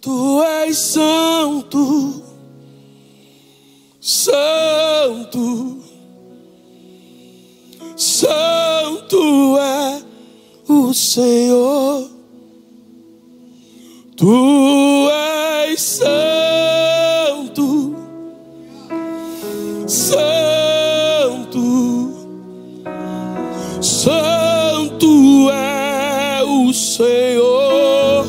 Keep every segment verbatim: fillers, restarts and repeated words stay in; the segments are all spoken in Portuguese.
Tu és santo, santo, santo é o Senhor. Tu és santo, santo, santo é o Senhor.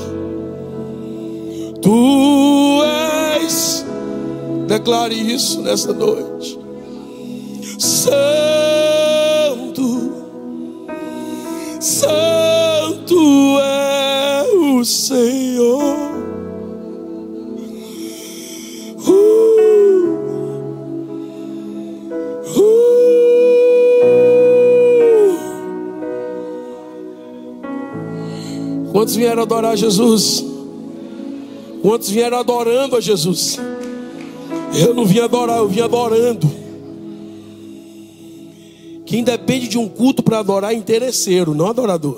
Tu és, declare isso nessa noite, santo, santo é o Senhor. Uh, uh. Quantos vieram adorar Jesus? Quantos vieram adorando a Jesus? Eu não vim adorar, eu vim adorando. Quem depende de um culto para adorar é interesseiro, não adorador.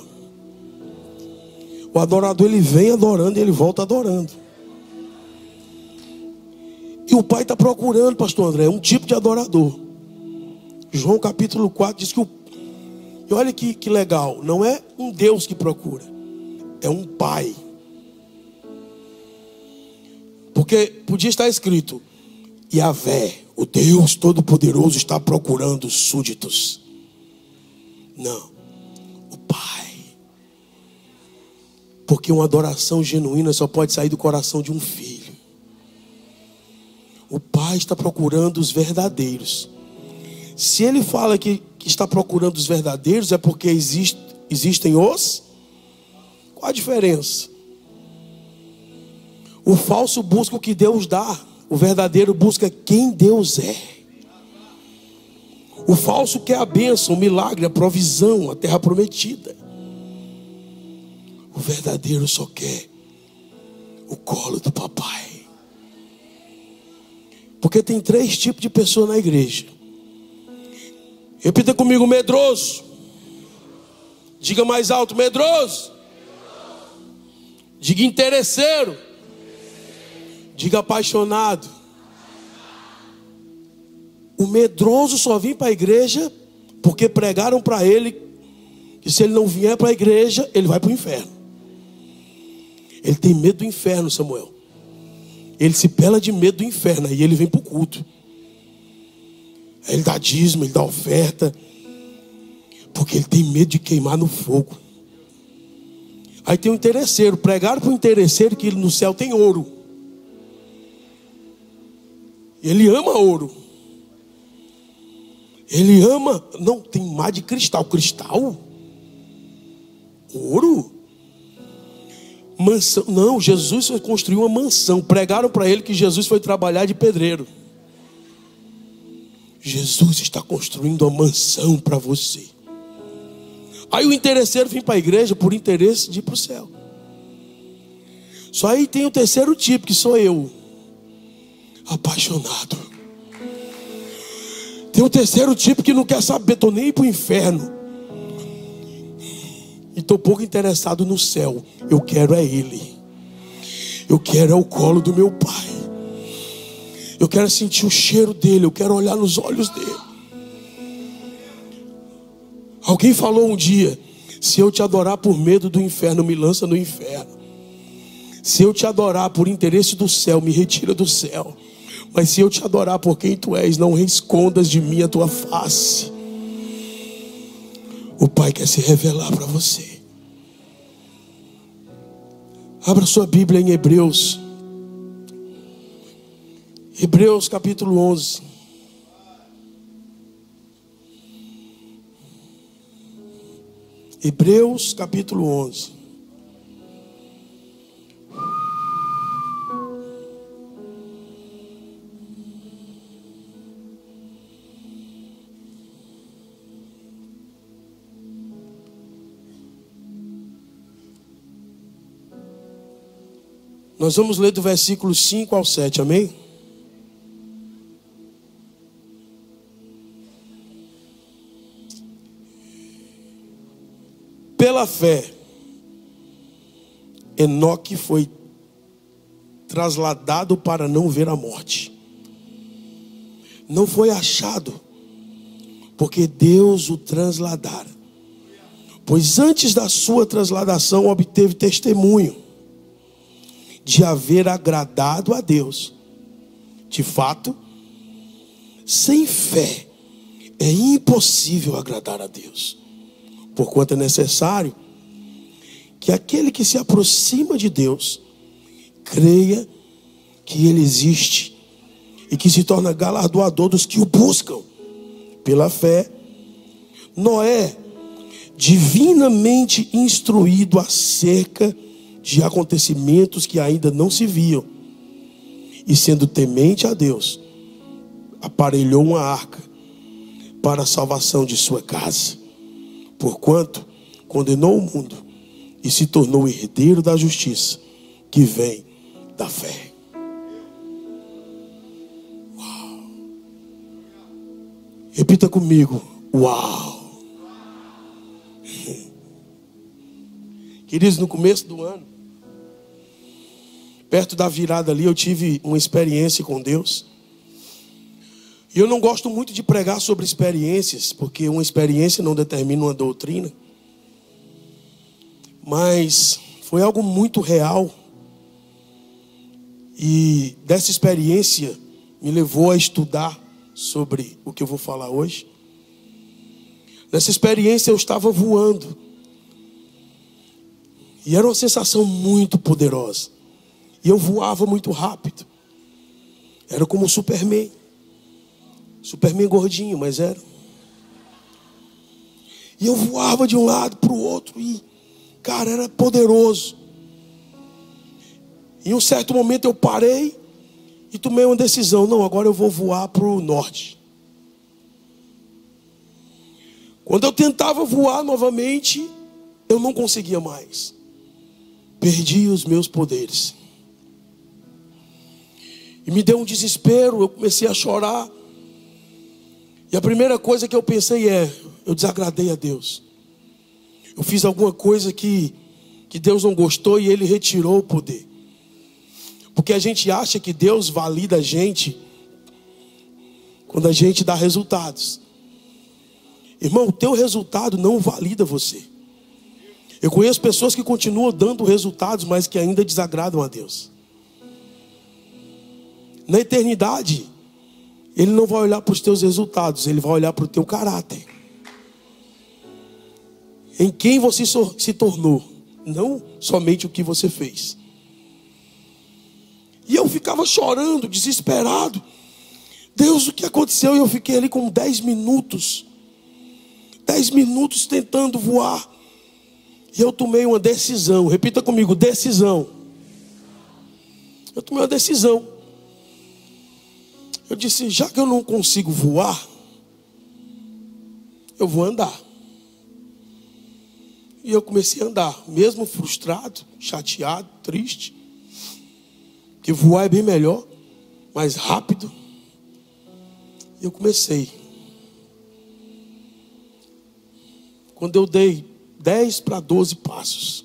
O adorador, ele vem adorando e ele volta adorando. E o Pai está procurando, pastor André, um tipo de adorador. João capítulo quatro diz que o... E olha que, que legal, não é um Deus que procura, é um Pai. Porque podia estar escrito: Yahvé, o Deus Todo-Poderoso, está procurando súditos. Não, o Pai. Porque uma adoração genuína só pode sair do coração de um filho. O Pai está procurando os verdadeiros. Se Ele fala que, que está procurando os verdadeiros, é porque existe, existem os... Qual a diferença? O falso busca o que Deus dá, o verdadeiro busca quem Deus é. O falso quer a bênção, o milagre, a provisão, a terra prometida. O verdadeiro só quer o colo do papai. Porque tem três tipos de pessoa na igreja. Repita comigo: medroso. Diga mais alto: medroso. Diga interesseiro. Diga apaixonado. O medroso só vem para a igreja porque pregaram para ele que se ele não vier para a igreja, ele vai para o inferno. Ele tem medo do inferno, Samuel. Ele se pela de medo do inferno. Aí ele vem para o culto. Aí ele dá dízimo, ele dá oferta, porque ele tem medo de queimar no fogo. Aí tem um interesseiro. Pregaram para o interesseiro que no céu tem ouro. Ele ama ouro. Ele ama... Não, tem mar de cristal. Cristal? Ouro? Mansão. Não, Jesus construiu uma mansão. Pregaram para ele que Jesus foi trabalhar de pedreiro. Jesus está construindo uma mansão para você. Aí o interesseiro vem para a igreja por interesse de ir para o céu. Só aí tem o terceiro tipo, que sou eu. Apaixonado. Tem o terceiro tipo que não quer saber, estou nem ir para o inferno. E estou pouco interessado no céu. Eu quero é Ele. Eu quero é o colo do meu Pai. Eu quero sentir o cheiro dele. Eu quero olhar nos olhos dele. Alguém falou um dia: se eu te adorar por medo do inferno, me lança no inferno. Se eu te adorar por interesse do céu, me retira do céu. Mas se eu te adorar por quem tu és, não escondas de mim a tua face. O Pai quer se revelar para você. Abra sua Bíblia em Hebreus. Hebreus capítulo onze. Hebreus capítulo onze. Nós vamos ler do versículo cinco ao sete, amém? Pela fé, Enoque foi trasladado para não ver a morte. Não foi achado, porque Deus o trasladara. Pois antes da sua transladação obteve testemunho de haver agradado a Deus. De fato, sem fé é impossível agradar a Deus, porquanto é necessário que aquele que se aproxima de Deus creia que Ele existe e que se torna galardoador dos que o buscam. Pela fé, Noé, divinamente instruído acerca de acontecimentos que ainda não se viam, e sendo temente a Deus, aparelhou uma arca para a salvação de sua casa, porquanto condenou o mundo e se tornou herdeiro da justiça que vem da fé. Uau. Repita comigo: uau. Queridos, no começo do ano, perto da virada ali, eu tive uma experiência com Deus. E eu não gosto muito de pregar sobre experiências, porque uma experiência não determina uma doutrina. Mas foi algo muito real. E dessa experiência me levou a estudar sobre o que eu vou falar hoje. Nessa experiência eu estava voando. E era uma sensação muito poderosa. E eu voava muito rápido. Era como o Superman. Superman gordinho, mas era. E eu voava de um lado para o outro. E, cara, era poderoso. Em um certo momento eu parei e tomei uma decisão. Não, agora eu vou voar para o norte. Quando eu tentava voar novamente, eu não conseguia mais. Perdi os meus poderes. E me deu um desespero, eu comecei a chorar. E a primeira coisa que eu pensei é: eu desagradei a Deus. Eu fiz alguma coisa que, que Deus não gostou e Ele retirou o poder. Porque a gente acha que Deus valida a gente quando a gente dá resultados. Irmão, o teu resultado não valida você. Eu conheço pessoas que continuam dando resultados, mas que ainda desagradam a Deus. Na eternidade, Ele não vai olhar para os teus resultados, Ele vai olhar para o teu caráter. Em quem você se tornou, não somente o que você fez. E eu ficava chorando, desesperado. Deus, o que aconteceu? E eu fiquei ali com dez minutos. Dez minutos tentando voar. E eu tomei uma decisão. Repita comigo: decisão. Eu tomei uma decisão. Eu disse: já que eu não consigo voar, eu vou andar. E eu comecei a andar, mesmo frustrado, chateado, triste. Porque voar é bem melhor, mais rápido. E eu comecei. Quando eu dei dez para doze passos,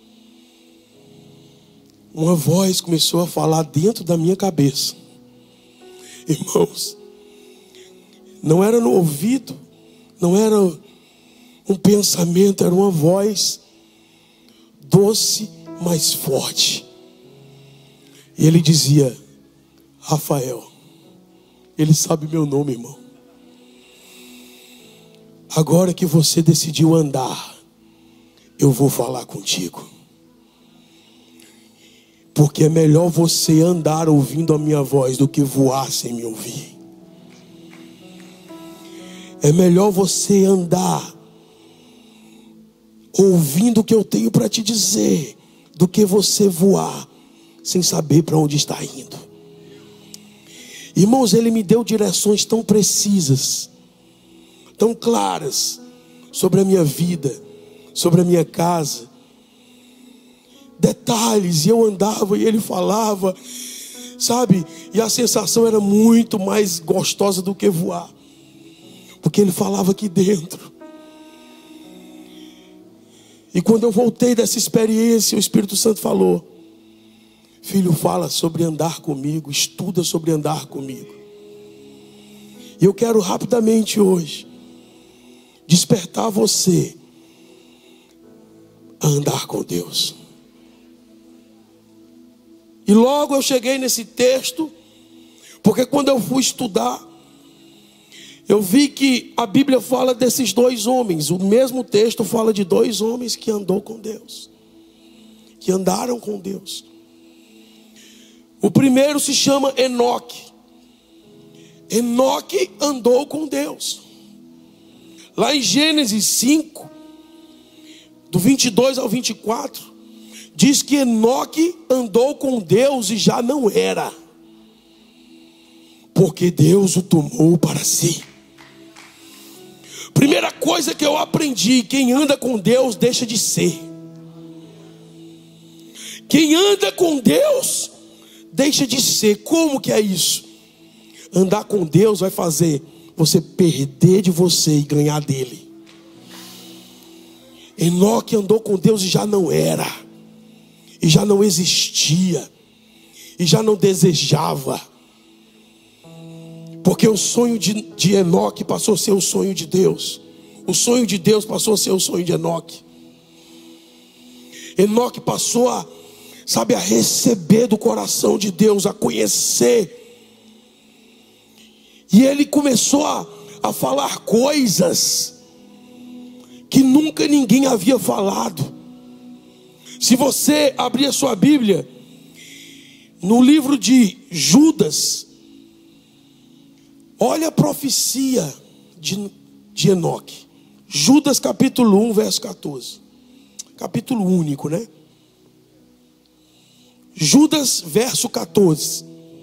uma voz começou a falar dentro da minha cabeça. Irmãos, não era no ouvido, não era um pensamento, era uma voz doce, mas forte. E ele dizia: Rafael, Ele sabe meu nome, irmão. Agora que você decidiu andar, eu vou falar contigo. Porque é melhor você andar ouvindo a minha voz do que voar sem me ouvir. É melhor você andar ouvindo o que eu tenho para te dizer do que você voar sem saber para onde está indo. Irmãos, Ele me deu direções tão precisas, tão claras, sobre a minha vida, sobre a minha casa. Detalhes, e eu andava e Ele falava, sabe? E a sensação era muito mais gostosa do que voar, porque Ele falava aqui dentro. E quando eu voltei dessa experiência, o Espírito Santo falou: Filho, fala sobre andar comigo, estuda sobre andar comigo. E eu quero rapidamente hoje despertar você a andar com Deus. E logo eu cheguei nesse texto, porque quando eu fui estudar, eu vi que a Bíblia fala desses dois homens. O mesmo texto fala de dois homens que andou com Deus, que andaram com Deus. O primeiro se chama Enoque. Enoque andou com Deus. Lá em Gênesis cinco, do vinte e dois ao vinte e quatro, diz que Enoque andou com Deus e já não era, porque Deus o tomou para si. Primeira coisa que eu aprendi: quem anda com Deus deixa de ser. Quem anda com Deus deixa de ser. Como que é isso? Andar com Deus vai fazer você perder de você e ganhar dele. Enoque andou com Deus e já não era, e já não existia, e já não desejava, porque o sonho de, de Enoque passou a ser o sonho de Deus. O sonho de Deus passou a ser o sonho de Enoque. Enoque passou a, sabe, a receber do coração de Deus, a conhecer. E ele começou a, a falar coisas que nunca ninguém havia falado. Se você abrir a sua Bíblia, no livro de Judas, olha a profecia de, de Enoque. Judas capítulo um, verso quatorze. Capítulo único, né? Judas, verso quatorze.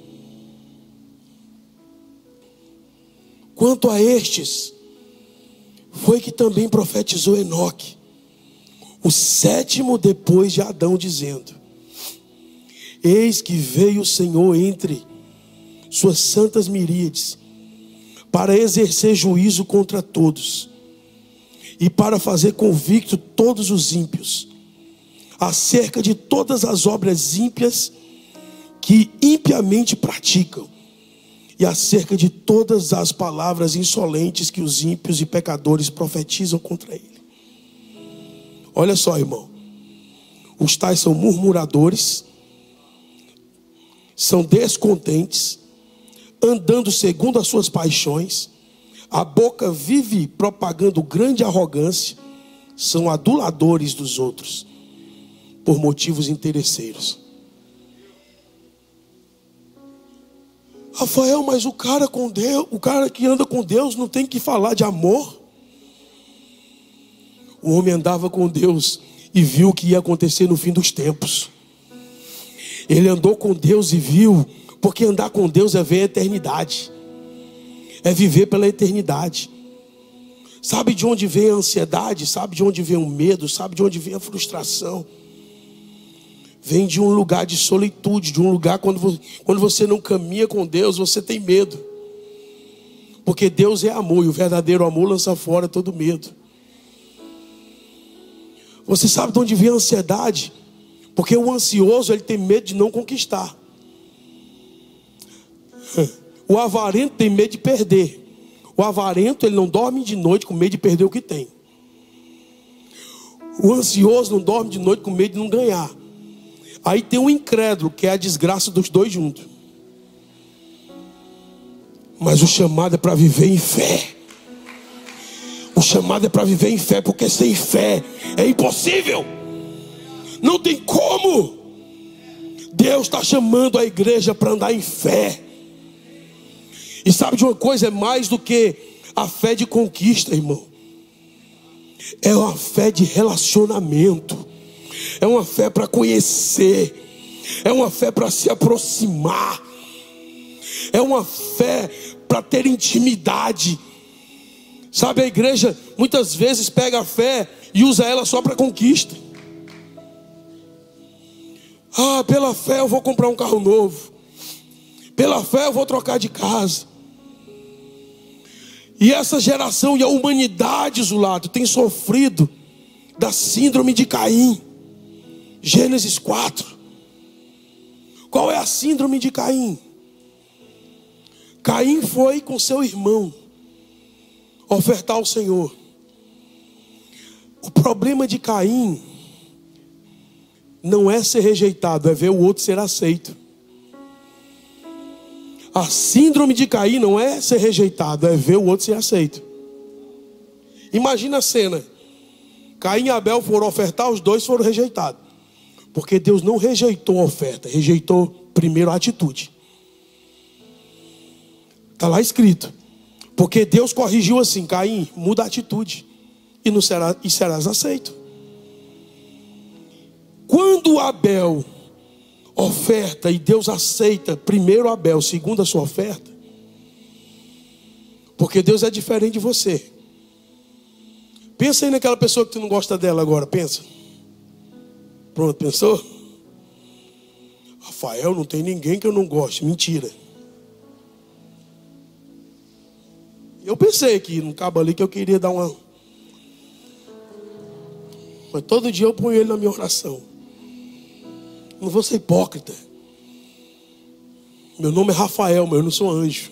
Quanto a estes, foi que também profetizou Enoque, o sétimo depois de Adão, dizendo: eis que veio o Senhor entre suas santas miríades, para exercer juízo contra todos, e para fazer convicto todos os ímpios, acerca de todas as obras ímpias que impiamente praticam, e acerca de todas as palavras insolentes que os ímpios e pecadores profetizam contra ele. Olha só, irmão, os tais são murmuradores, são descontentes, andando segundo as suas paixões, a boca vive propagando grande arrogância, são aduladores dos outros, por motivos interesseiros. Rafael, mas o cara com Deus, o cara que anda com Deus não tem que falar de amor? O homem andava com Deus e viu o que ia acontecer no fim dos tempos. Ele andou com Deus e viu, porque andar com Deus é ver a eternidade, é viver pela eternidade. Sabe de onde vem a ansiedade? Sabe de onde vem o medo? Sabe de onde vem a frustração? Vem de um lugar de solitude, de um lugar quando, quando você não caminha com Deus, você tem medo. Porque Deus é amor, e o verdadeiro amor lança fora todo medo. Você sabe de onde vem a ansiedade? Porque o ansioso, ele tem medo de não conquistar. O avarento tem medo de perder. O avarento, ele não dorme de noite com medo de perder o que tem. O ansioso não dorme de noite com medo de não ganhar. Aí tem o incrédulo, que é a desgraça dos dois juntos. Mas o chamado é para viver em fé. O chamado é para viver em fé, porque sem fé é impossível. Não tem como. Deus está chamando a igreja para andar em fé. E sabe de uma coisa? É mais do que a fé de conquista, irmão. É uma fé de relacionamento. É uma fé para conhecer. É uma fé para se aproximar. É uma fé para ter intimidade. Sabe, a igreja muitas vezes pega a fé e usa ela só para conquista. Ah, pela fé eu vou comprar um carro novo. Pela fé eu vou trocar de casa. E essa geração e a humanidade, Zulato, tem sofrido da síndrome de Caim. Gênesis quatro. Qual é a síndrome de Caim? Caim foi com seu irmão ofertar ao Senhor. O problema de Caim não é ser rejeitado, é ver o outro ser aceito. A síndrome de Caim não é ser rejeitado, é ver o outro ser aceito. Imagina a cena. Caim e Abel foram ofertar, os dois foram rejeitados. Porque Deus não rejeitou a oferta, rejeitou primeiro a atitude. Está lá escrito. Porque Deus corrigiu assim: Caim, muda a atitude e, não será, e serás aceito. Quando Abel oferta e Deus aceita primeiro Abel, segundo a sua oferta, porque Deus é diferente de você. Pensa aí naquela pessoa que tu não gosta dela agora, pensa. Pronto, pensou? Rafael, não tem ninguém que eu não goste. Mentira. Eu pensei aqui no cabo ali que eu queria dar uma... Mas todo dia eu ponho ele na minha oração. Não vou ser hipócrita. Meu nome é Rafael, mas eu não sou anjo.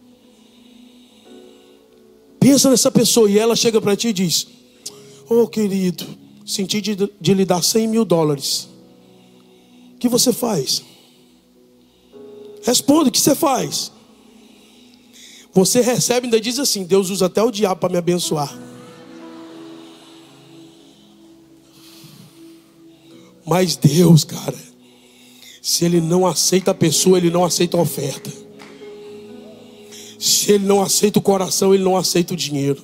Pensa nessa pessoa e ela chega para ti e diz: oh querido, senti de, de lhe dar cem mil dólares. O que você faz? Responde, o que você faz? Você recebe e ainda diz assim: Deus usa até o diabo para me abençoar. Mas Deus, cara, se Ele não aceita a pessoa, Ele não aceita a oferta. Se Ele não aceita o coração, Ele não aceita o dinheiro.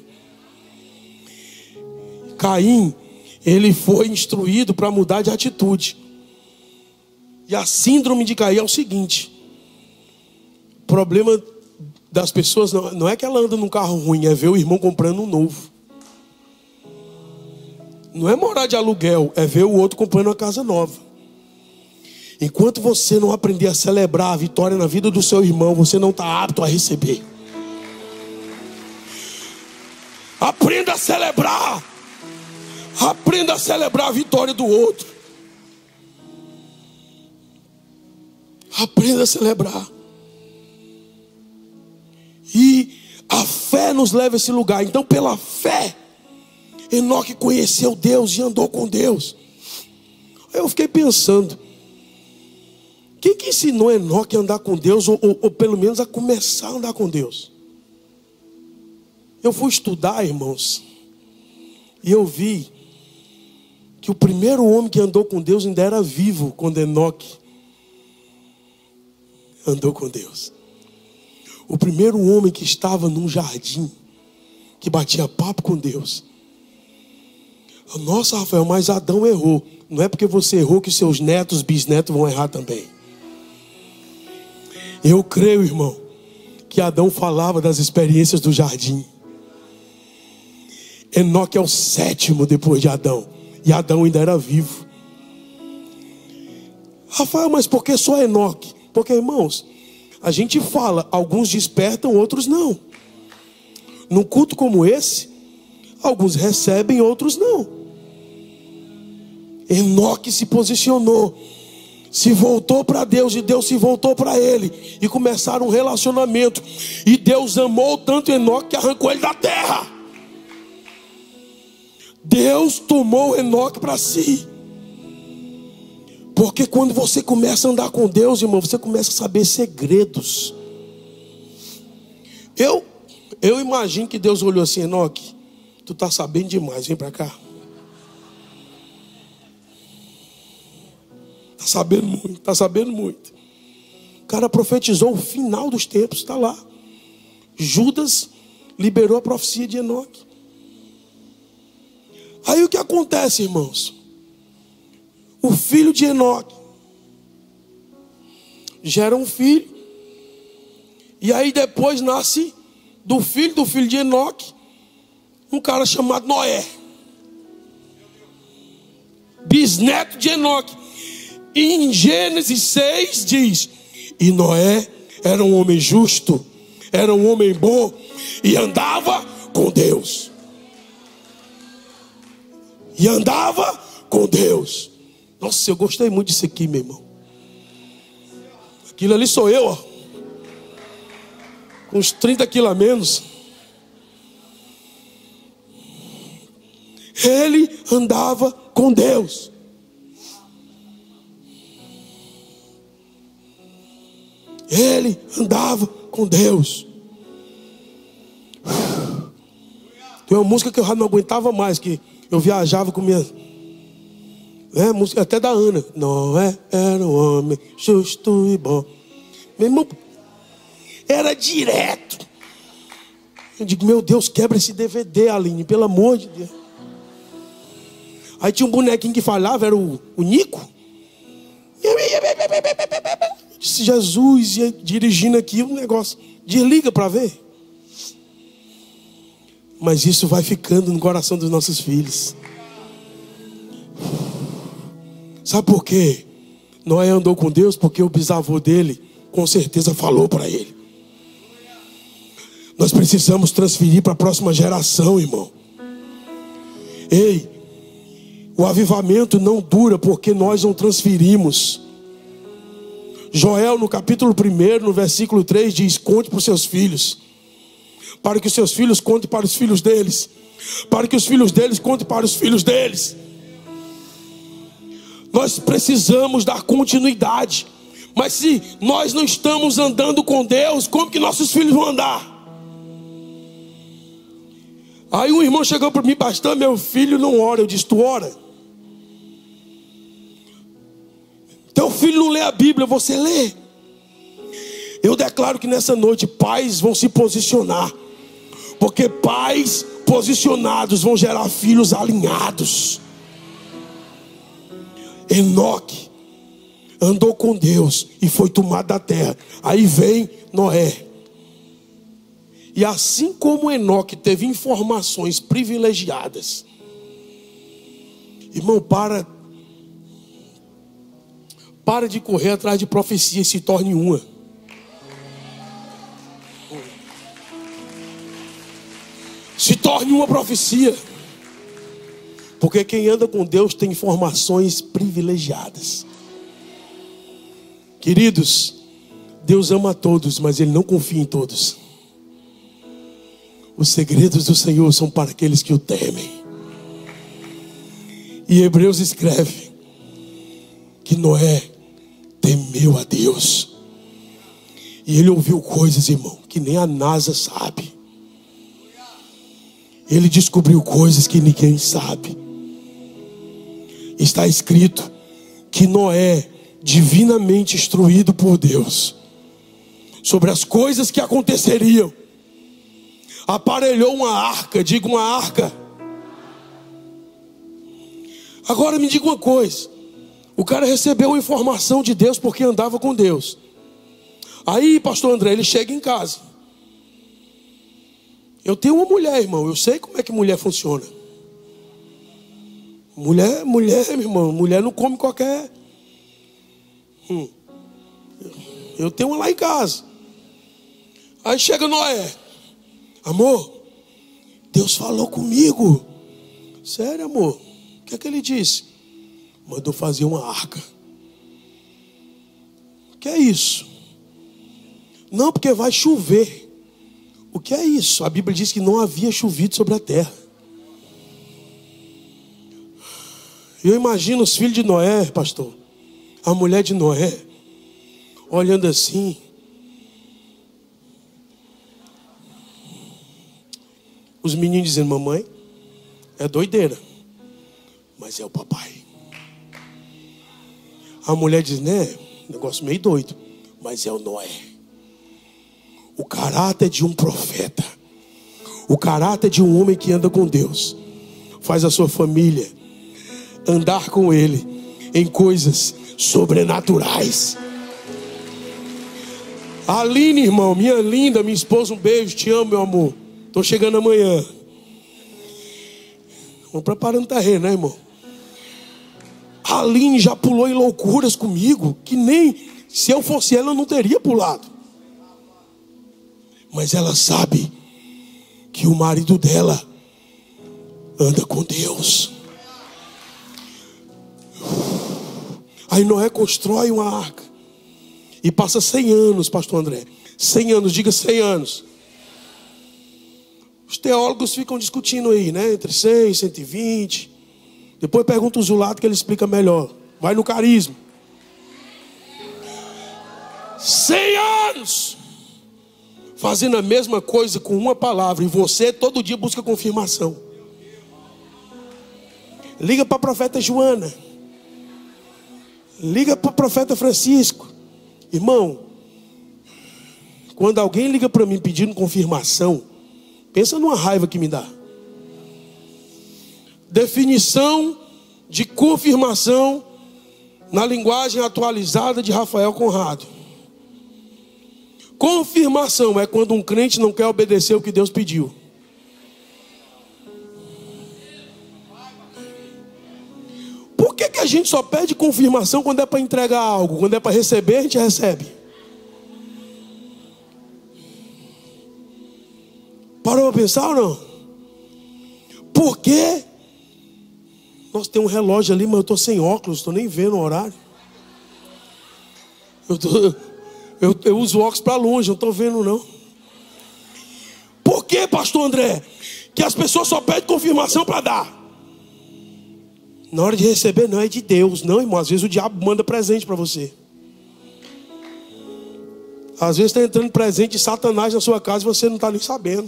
Caim, ele foi instruído para mudar de atitude. E a síndrome de Caim é o seguinte: o problema das pessoas não, não é que ela anda num carro ruim, é ver o irmão comprando um novo. Não é morar de aluguel, é ver o outro comprando uma casa nova. Enquanto você não aprender a celebrar a vitória na vida do seu irmão, você não está apto a receber. Aprenda a celebrar. Aprenda a celebrar a vitória do outro. Aprenda a celebrar. E a fé nos leva a esse lugar. Então, pela fé, Enoque conheceu Deus e andou com Deus. Aí eu fiquei pensando: quem que ensinou Enoque a andar com Deus, ou, ou, ou pelo menos a começar a andar com Deus? Eu fui estudar, irmãos, e eu vi que o primeiro homem que andou com Deus ainda era vivo quando Enoque andou com Deus. O primeiro homem que estava num jardim, que batia papo com Deus. Nossa, Rafael, mas Adão errou. Não é porque você errou que seus netos, bisnetos vão errar também. Eu creio, irmão, que Adão falava das experiências do jardim. Enoque é o sétimo depois de Adão. E Adão ainda era vivo. Rafael, mas por que só Enoque? Porque, irmãos, a gente fala, alguns despertam, outros não. Num culto como esse, alguns recebem, outros não. Enoque se posicionou, se voltou para Deus e Deus se voltou para ele, e começaram um relacionamento. E Deus amou tanto Enoque que arrancou ele da terra. Deus tomou Enoque para si. Porque quando você começa a andar com Deus, irmão, você começa a saber segredos. Eu, eu imagino que Deus olhou assim: Enoque, tu está sabendo demais, vem para cá. Está sabendo muito, está sabendo muito. O cara profetizou o final dos tempos, está lá. Judas liberou a profecia de Enoque. Aí o que acontece, irmãos? O filho de Enoque gera um filho. E aí depois nasce do filho do filho de Enoque um cara chamado Noé, bisneto de Enoque. E em Gênesis seis diz: e Noé era um homem justo, era um homem bom e andava com Deus. E andava com Deus. Nossa, eu gostei muito disso aqui, meu irmão. Aquilo ali sou eu, ó. Com uns trinta quilos a menos. Ele andava com Deus. Ele andava com Deus. Tem uma música que eu já não aguentava mais, que eu viajava com minha... É, música até da Ana. Noé era um homem justo e bom. Meu irmão, era direto. Eu digo, meu Deus, quebra esse D V D, Aline, pelo amor de Deus. Aí tinha um bonequinho que falava, era o, o Nico. Eu disse, Jesus, ia dirigindo aqui o negócio. Desliga para ver. Mas isso vai ficando no coração dos nossos filhos. Sabe por quê? Noé andou com Deus porque o bisavô dele com certeza falou para ele. Nós precisamos transferir para a próxima geração, irmão. Ei, o avivamento não dura porque nós não transferimos. Joel, no capítulo um, no versículo três, diz: conte para os seus filhos, para que os seus filhos contem para os filhos deles, para que os filhos deles contem para os filhos deles. Nós precisamos dar continuidade. Mas se nós não estamos andando com Deus, como que nossos filhos vão andar? Aí um irmão chegou para mim: pastor, meu filho não ora. Eu disse: tu ora? Teu filho não lê a Bíblia, você lê. Eu declaro que nessa noite pais vão se posicionar, porque pais posicionados vão gerar filhos alinhados. Enoque andou com Deus e foi tomado da terra. Aí vem Noé. E assim como Enoque teve informações privilegiadas, irmão, para Para de correr atrás de profecia e se torne uma. Se torne uma profecia. Porque quem anda com Deus tem informações privilegiadas. Queridos, Deus ama a todos, mas Ele não confia em todos. Os segredos do Senhor são para aqueles que o temem. E Hebreus escreve que Noé temeu a Deus. E ele ouviu coisas, irmão, que nem a NASA sabe. Ele descobriu coisas que ninguém sabe. Está escrito que Noé, divinamente instruído por Deus sobre as coisas que aconteceriam, aparelhou uma arca. Diga uma arca. Agora me diga uma coisa. O cara recebeu a informação de Deus porque andava com Deus. Aí, pastor André, ele chega em casa. Eu tenho uma mulher, irmão. Eu sei como é que mulher funciona. Mulher, mulher, meu irmão. Mulher não come qualquer... Hum. Eu tenho uma lá em casa. Aí chega Noé. Amor, Deus falou comigo. Sério, amor? O que é que ele disse? Mandou fazer uma arca. O que é isso? Não, porque vai chover. O que é isso? A Bíblia diz que não havia chovido sobre a terra. Eu imagino os filhos de Noé, pastor, a mulher de Noé, olhando assim. Os meninos dizendo: mamãe, é doideira, mas é o papai. A mulher diz: né, negócio meio doido, mas é o Noé. O caráter de um profeta, o caráter de um homem que anda com Deus, faz a sua família andar com Ele em coisas sobrenaturais. Aline, irmão, minha linda, minha esposa, um beijo, te amo, meu amor. Estou chegando amanhã. Vamos preparando o terreno, né, irmão? A Aline já pulou em loucuras comigo, que nem se eu fosse ela eu não teria pulado. Mas ela sabe que o marido dela anda com Deus. Aí Noé constrói uma arca. e passa cem anos, pastor André. cem anos, diga cem anos. Os teólogos ficam discutindo aí, né? Entre cem e cento e vinte. Depois pergunta o Zulato que ele explica melhor. Vai no carisma. cem anos. Fazendo a mesma coisa com uma palavra. E você todo dia busca confirmação. Liga para a profeta Joana. Liga para o profeta Francisco. Irmão, quando alguém liga para mim pedindo confirmação, pensa numa raiva que me dá. Definição de confirmação na linguagem atualizada de Rafael Conrado. Confirmação é quando um crente não quer obedecer o que Deus pediu. Por que que a gente só pede confirmação quando é para entregar algo? Quando é para receber, a gente recebe. Parou para pensar ou não? Por quê? Nossa, tem um relógio ali, mas eu estou sem óculos, estou nem vendo o horário. Eu, tô, eu, eu uso óculos para longe, não estou vendo não. Por que, pastor André, que as pessoas só pedem confirmação para dar? Na hora de receber não é de Deus. Não, irmão, às vezes o diabo manda presente para você. Às vezes está entrando presente de Satanás na sua casa e você não está nem sabendo.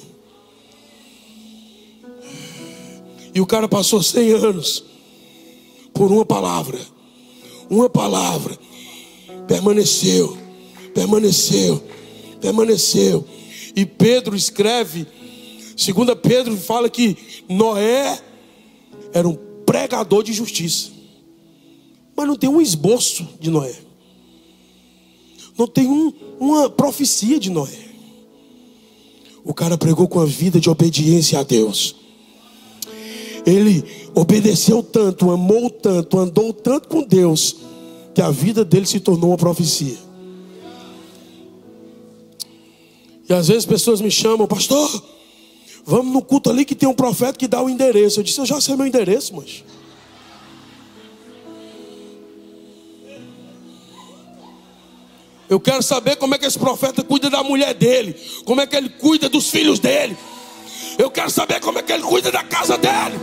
E o cara passou cem anos por uma palavra. Uma palavra. Permaneceu, permaneceu, permaneceu. E Pedro escreve, segunda Pedro fala que Noé era um pregador de justiça. Mas não tem um esboço de Noé. Não tem um, uma profecia de Noé. O cara pregou com a vida de obediência a Deus. Ele obedeceu tanto, amou tanto, andou tanto com Deus, que a vida dele se tornou uma profecia. E às vezes pessoas me chamam, pastor, vamos no culto ali que tem um profeta que dá o endereço. Eu disse, eu já sei meu endereço, mas eu quero saber como é que esse profeta cuida da mulher dele, como é que ele cuida dos filhos dele. Eu quero saber como é que ele cuida da casa dele.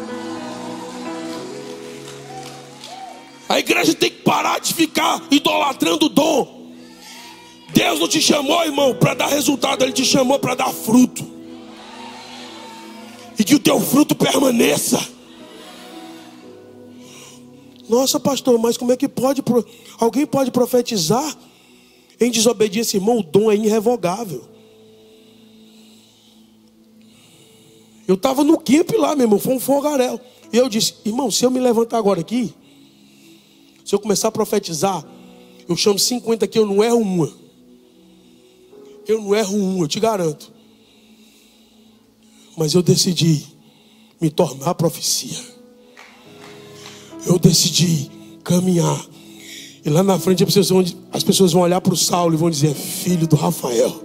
A igreja tem que parar de ficar idolatrando o dom. Deus não te chamou, irmão, para dar resultado. Ele te chamou para dar fruto. E que o teu fruto permaneça. Nossa, pastor, mas como é que pode? Alguém pode profetizar em desobediência? Irmão, o dom é irrevogável. Eu estava no camp lá, meu irmão, foi um fogaréu. E eu disse, irmão, se eu me levantar agora aqui, se eu começar a profetizar, eu chamo cinquenta aqui, eu não erro uma. Eu não erro uma, eu te garanto. Mas eu decidi me tornar profecia. Eu decidi caminhar. E lá na frente as pessoas vão, as pessoas vão olhar para o Saulo e vão dizer, é filho do Rafael.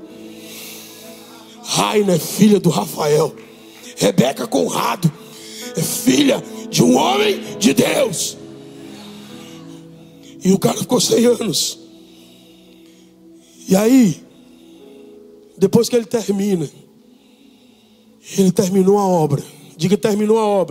Raina é filha do Rafael. Rebeca Conrado é filha de um homem de Deus. E o cara ficou cem anos. E aí, depois que ele termina, ele terminou a obra. Diga, terminou a obra.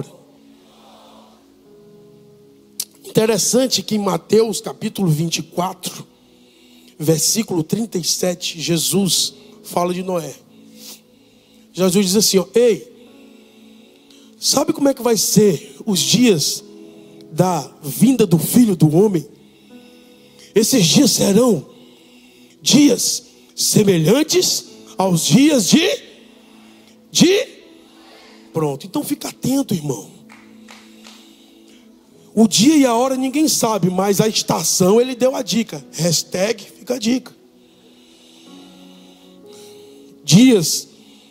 Interessante que em Mateus capítulo vinte e quatro, versículo trinta e sete, Jesus fala de Noé. Jesus diz assim, ó, ei, sabe como é que vai ser os dias da vinda do Filho do Homem? Esses dias serão dias semelhantes aos dias de... de... Pronto, então fica atento, irmão. O dia e a hora ninguém sabe, mas a estação ele deu a dica. Hashtag fica a dica. Dias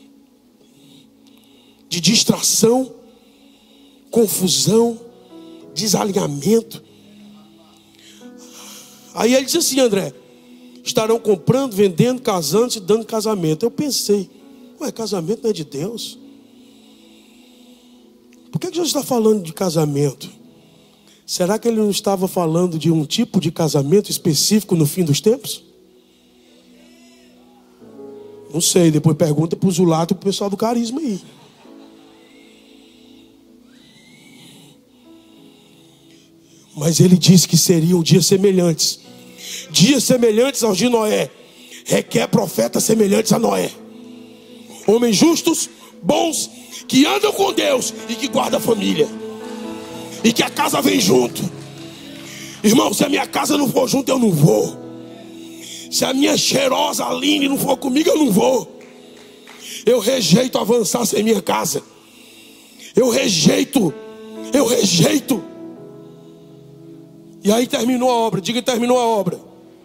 de distração, confusão, desalinhamento. Aí ele disse assim, André, estarão comprando, vendendo, casando, se dando casamento. Eu pensei, ué, casamento não é de Deus? Por que que Jesus está falando de casamento? Será que ele não estava falando de um tipo de casamento específico no fim dos tempos? Não sei, depois pergunta para o Zulato e para o pessoal do Carisma aí. Mas ele disse que seriam dias semelhantes. Dias semelhantes aos de Noé requer profetas semelhantes a Noé. Homens justos, bons, que andam com Deus e que guardam a família. E que a casa vem junto. Irmão, se a minha casa não for junto, eu não vou. Se a minha cheirosa Aline não for comigo, eu não vou. Eu rejeito avançar sem minha casa. Eu rejeito. Eu rejeito. E aí terminou a obra. Diga, terminou a obra.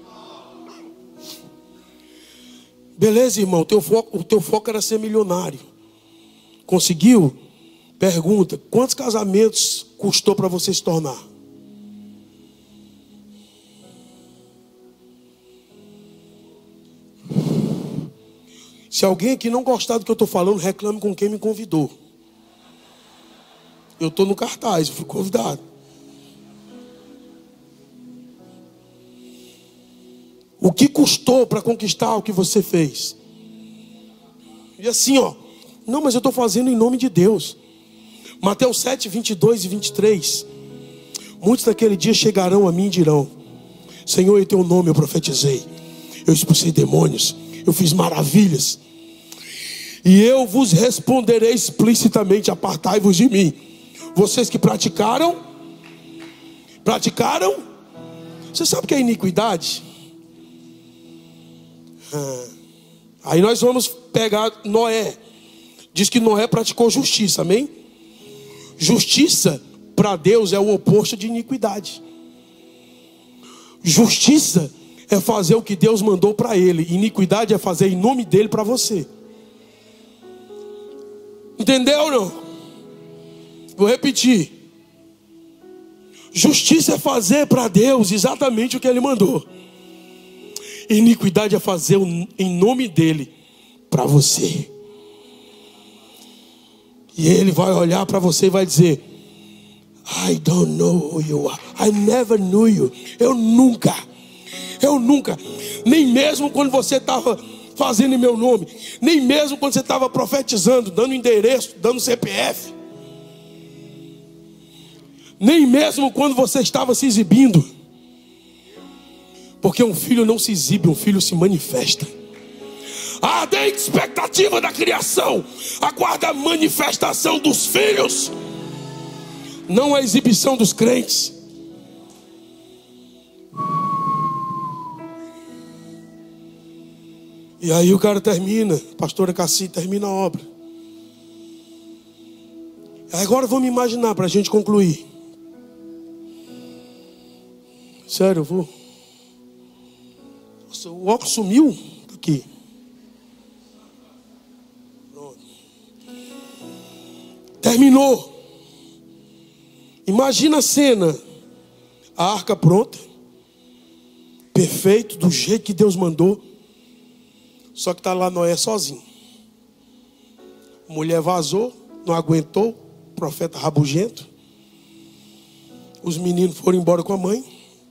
Beleza, irmão, teu foco, o teu foco era ser milionário. Conseguiu? Pergunta, quantos casamentos custou para você se tornar? Se alguém aqui não gostar do que eu estou falando, reclame com quem me convidou. Eu estou no cartaz, eu fui convidado. O que custou para conquistar o que você fez? E assim, ó. Não, mas eu estou fazendo em nome de Deus. Mateus sete, vinte e dois e vinte e três. Muitos daquele dia chegarão a mim e dirão: Senhor, em teu nome eu profetizei, eu expulsei demônios, eu fiz maravilhas. E eu vos responderei explicitamente: apartai-vos de mim, vocês que praticaram. Praticaram. Você sabe o que é iniquidade? Ah, aí nós vamos pegar Noé. Diz que Noé praticou justiça, amém? Justiça para Deus é o oposto de iniquidade. Justiça é fazer o que Deus mandou para ele. Iniquidade é fazer em nome dele para você. Entendeu ou não? Vou repetir. Justiça é fazer para Deus exatamente o que ele mandou. Iniquidade é fazer em nome dele para você. E ele vai olhar para você e vai dizer: I don't know who you are. I never knew you. Eu nunca, eu nunca, nem mesmo quando você estava fazendo em meu nome, nem mesmo quando você estava profetizando, dando endereço, dando C P F, nem mesmo quando você estava se exibindo. Porque um filho não se exibe, um filho se manifesta. A ardente expectativa da criação aguarda a manifestação dos filhos, não a exibição dos crentes. E aí o cara termina, a pastora Cassi termina a obra. Agora vamos imaginar, para a gente concluir. Sério, eu vou. Nossa, o óculos sumiu aqui. Pronto. Terminou. Imagina a cena. A arca pronta. Perfeito, do jeito que Deus mandou. Só que está lá Noé sozinho. A mulher vazou, não aguentou. Profeta rabugento. Os meninos foram embora com a mãe.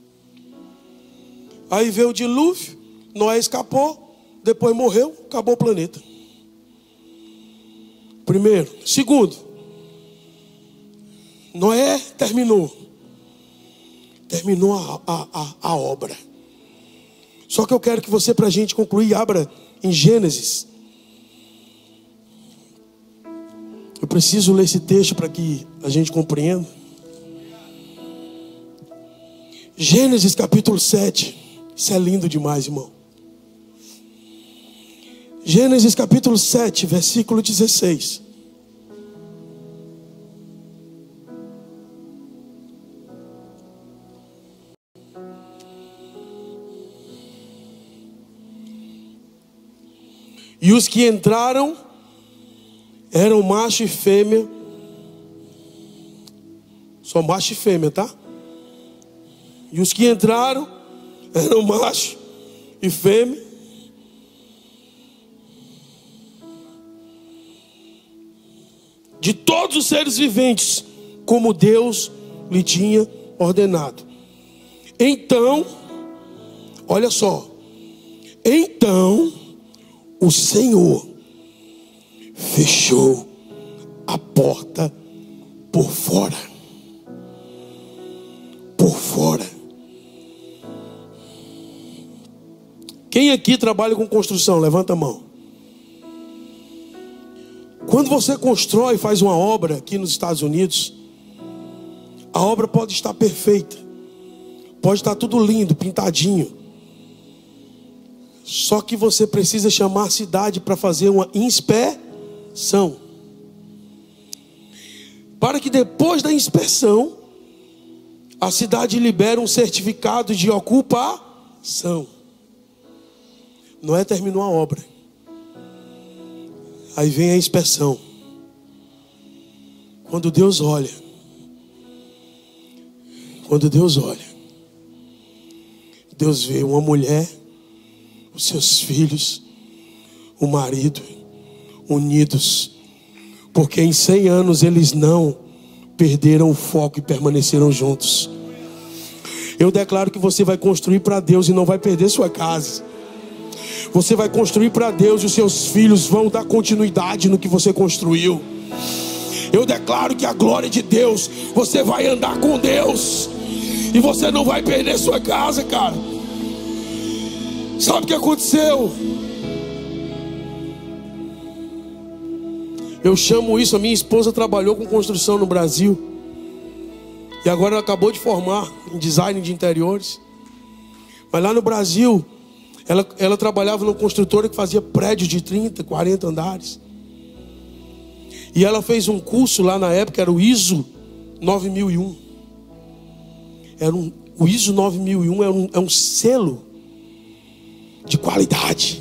Aí veio o dilúvio, Noé escapou, depois morreu, acabou o planeta. Primeiro. Segundo, Noé terminou. Terminou a, a, a, a obra. Só que eu quero que você, para a gente concluir, abra em Gênesis. Eu preciso ler esse texto para que a gente compreenda. Gênesis capítulo sete. Isso é lindo demais, irmão. Gênesis capítulo sete, versículo dezesseis. E os que entraram eram macho e fêmea. Só macho e fêmea, tá? E os que entraram eram macho e fêmea. De todos os seres viventes, como Deus lhe tinha ordenado. Então, olha só. Então, o Senhor fechou a porta por fora. Por fora. Quem aqui trabalha com construção? Levanta a mão. Quando você constrói, faz uma obra aqui nos Estados Unidos, a obra pode estar perfeita, pode estar tudo lindo, pintadinho. Só que você precisa chamar a cidade para fazer uma inspeção, para que depois da inspeção a cidade libere um certificado de ocupação. Noé terminou a obra, aí vem a inspeção. Quando Deus olha, quando Deus olha, Deus vê uma mulher, os seus filhos, o marido, unidos, porque em cem anos eles não perderam o foco e permaneceram juntos. Eu declaro que você vai construir para Deus e não vai perder sua casa. Você vai construir para Deus e os seus filhos vão dar continuidade no que você construiu. Eu declaro que a glória de Deus, você vai andar com Deus e você não vai perder sua casa, cara. Sabe o que aconteceu? Eu chamo isso, a minha esposa trabalhou com construção no Brasil e agora ela acabou de formar em design de interiores. Mas lá no Brasil, ela, ela trabalhava numa construtora que fazia prédios de trinta, quarenta andares. E ela fez um curso lá na época, era o I S O nove mil e um. Era um, o I S O nove mil e um é um, é um selo de qualidade.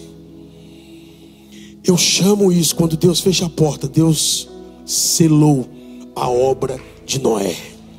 Eu chamo isso, quando Deus fecha a porta, Deus selou a obra de Noé.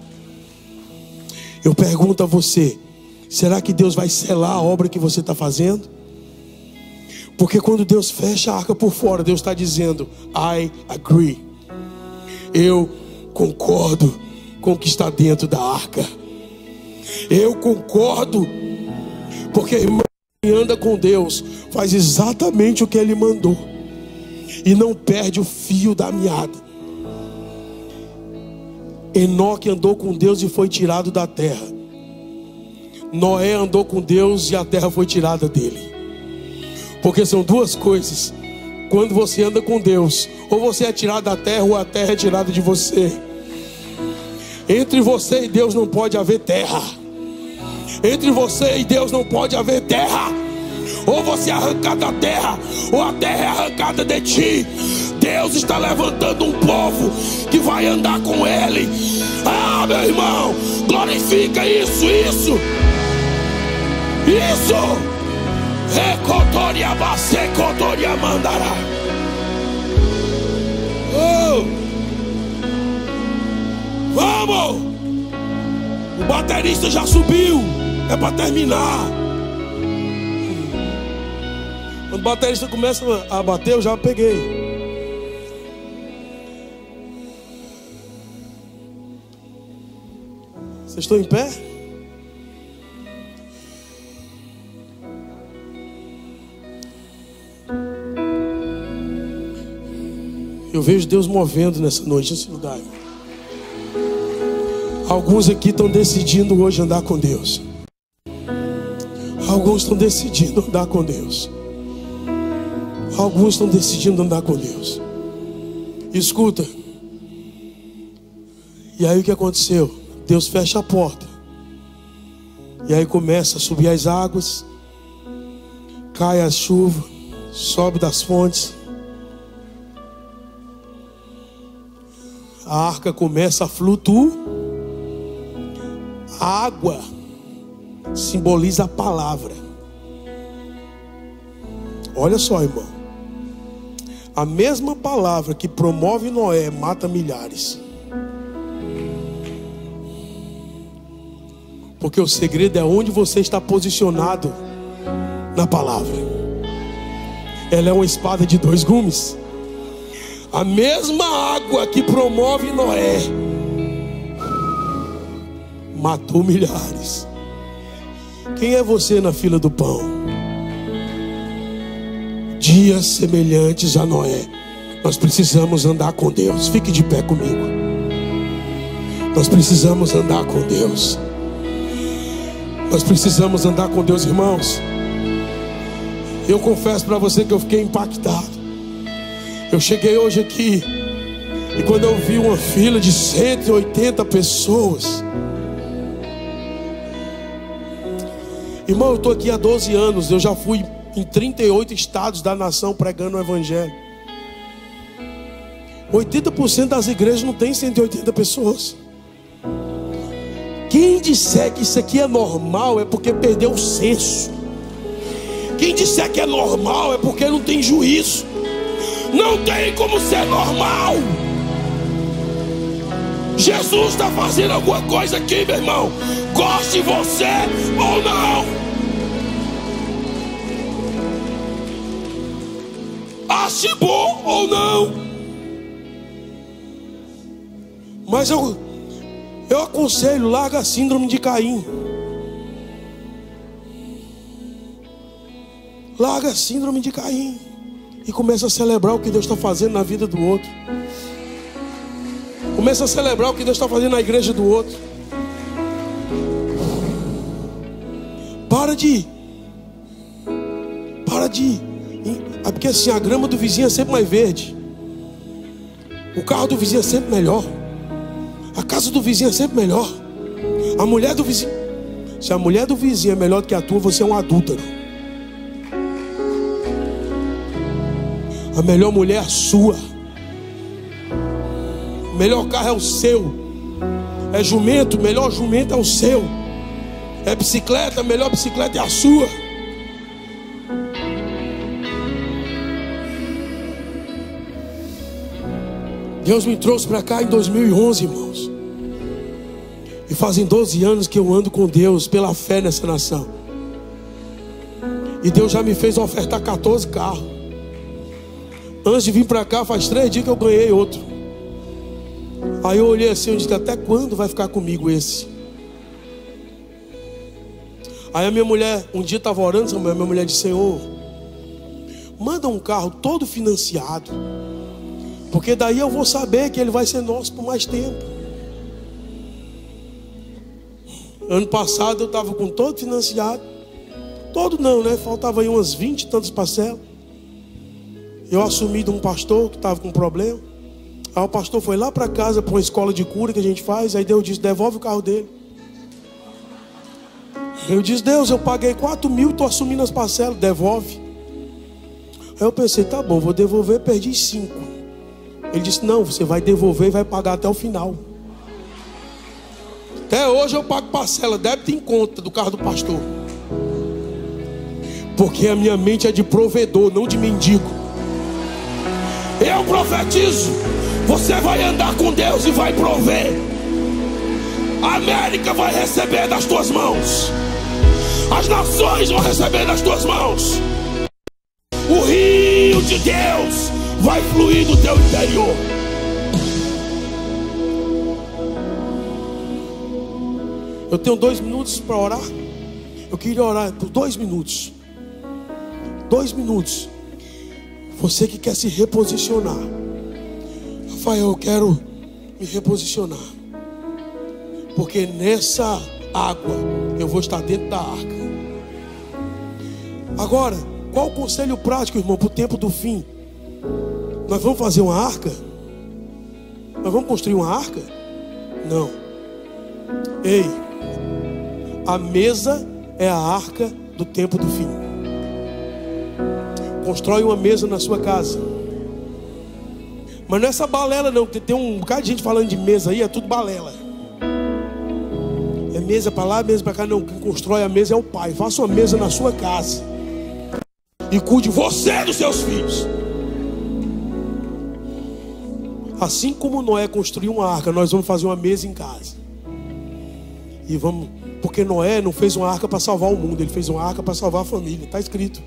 Eu pergunto a você, será que Deus vai selar a obra que você está fazendo? Porque quando Deus fecha a arca por fora, Deus está dizendo, I agree. Eu concordo com o que está dentro da arca. Eu concordo, porque irmão, quem anda com Deus faz exatamente o que Ele mandou e não perde o fio da meada. Enoque andou com Deus e foi tirado da terra. Noé andou com Deus e a terra foi tirada dele. Porque são duas coisas. Quando você anda com Deus, ou você é tirado da terra, ou a terra é tirada de você. Entre você e Deus não pode haver terra. Entre você e Deus não pode haver terra. Ou você é arrancado da terra, ou a terra é arrancada de ti. Deus está levantando um povo que vai andar com Ele. Ah, meu irmão, glorifica isso, isso, isso. Recotoria basecotoria mandará. Oh, vamos! O baterista já subiu. É para terminar. Quando o baterista começa a bater, eu já peguei. Vocês estão em pé? Eu vejo Deus movendo nessa noite, nesse lugar. Alguns aqui estão decidindo hoje andar com Deus. Alguns estão decidindo andar com Deus. Alguns estão decidindo andar com Deus. Escuta. E aí o que aconteceu? Deus fecha a porta. E aí começa a subir as águas. Cai a chuva. Sobe das fontes. A arca começa a flutuar. A água simboliza a palavra. Olha só, irmão. A mesma palavra que promove Noé mata milhares. Porque o segredo é onde você está posicionado na palavra. Ela é uma espada de dois gumes. A mesma água que promove Noé matou milhares. Quem é você na fila do pão? dias semelhantes a Noé. Nós precisamos andar com Deus. Fique de pé comigo. Nós precisamos andar com Deus. Nós precisamos andar com Deus, irmãos. Eu confesso para você que eu fiquei impactado. Eu cheguei hoje aqui e quando eu vi uma fila de cento e oitenta pessoas. Irmão, eu estou aqui há doze anos. Eu já fui em trinta e oito estados da nação pregando o evangelho. oitenta por cento das igrejas não tem cento e oitenta pessoas. Quem disser que isso aqui é normal é porque perdeu o senso. Quem disser que é normal é porque não tem juízo. Não tem como ser normal. Jesus está fazendo alguma coisa aqui, meu irmão. Goste você ou não. Ache bom ou não. Mas eu, eu aconselho, larga a síndrome de Caim. Larga a síndrome de Caim e começa a celebrar o que Deus está fazendo na vida do outro. Começa a celebrar o que Deus está fazendo na igreja do outro. Para de Para de é porque assim, a grama do vizinho é sempre mais verde. O carro do vizinho é sempre melhor. A casa do vizinho é sempre melhor. A mulher do vizinho. Se a mulher do vizinho é melhor do que a tua, você é um adúltero. A melhor mulher é a sua. O melhor carro é o seu. É jumento, o melhor jumento é o seu. É bicicleta, a melhor bicicleta é a sua. Deus me trouxe para cá em dois mil e onze, irmãos. E fazem doze anos que eu ando com Deus pela fé nessa nação. E Deus já me fez ofertar quatorze carros. Antes de vir para cá, faz três dias que eu ganhei outro. Aí eu olhei assim, eu disse, até quando vai ficar comigo esse? Aí a minha mulher, um dia estava orando, a minha mulher disse, Senhor, manda um carro todo financiado, porque daí eu vou saber que ele vai ser nosso por mais tempo. Ano passado eu estava com todo financiado. Todo não, né? Faltava aí umas vinte e tantas parcelas. Eu assumi de um pastor que estava com problema. Aí o pastor foi lá para casa, para uma escola de cura que a gente faz. Aí Deus disse, devolve o carro dele. Eu disse, Deus, eu paguei quatro mil, estou assumindo as parcelas, devolve. Aí eu pensei, tá bom, vou devolver, perdi cinco. Ele disse, não, você vai devolver e vai pagar até o final. Até hoje eu pago parcela, débito em conta do carro do pastor. Porque a minha mente é de provedor, não de mendigo. Eu profetizo, você vai andar com Deus e vai prover. A América vai receber das tuas mãos. As nações vão receber das tuas mãos. O rio de Deus vai fluir do teu interior. Eu tenho dois minutos para orar. Eu queria orar por dois minutos. Dois minutos. Você que quer se reposicionar. Rafael, eu quero me reposicionar. Porque nessa água eu vou estar dentro da arca. Agora, qual o conselho prático, irmão, para o tempo do fim? Nós vamos fazer uma arca? Nós vamos construir uma arca? Não. Ei, a mesa é a arca do tempo do fim. Constrói uma mesa na sua casa. Mas não é essa balela não. Tem um bocado de gente falando de mesa aí, é tudo balela. É mesa para lá, mesa para cá. Não, quem constrói a mesa é o pai. Faça uma mesa na sua casa e cuide você dos seus filhos. Assim como Noé construiu uma arca, nós vamos fazer uma mesa em casa. E vamos, porque Noé não fez uma arca para salvar o mundo, ele fez uma arca para salvar a família. Está escrito.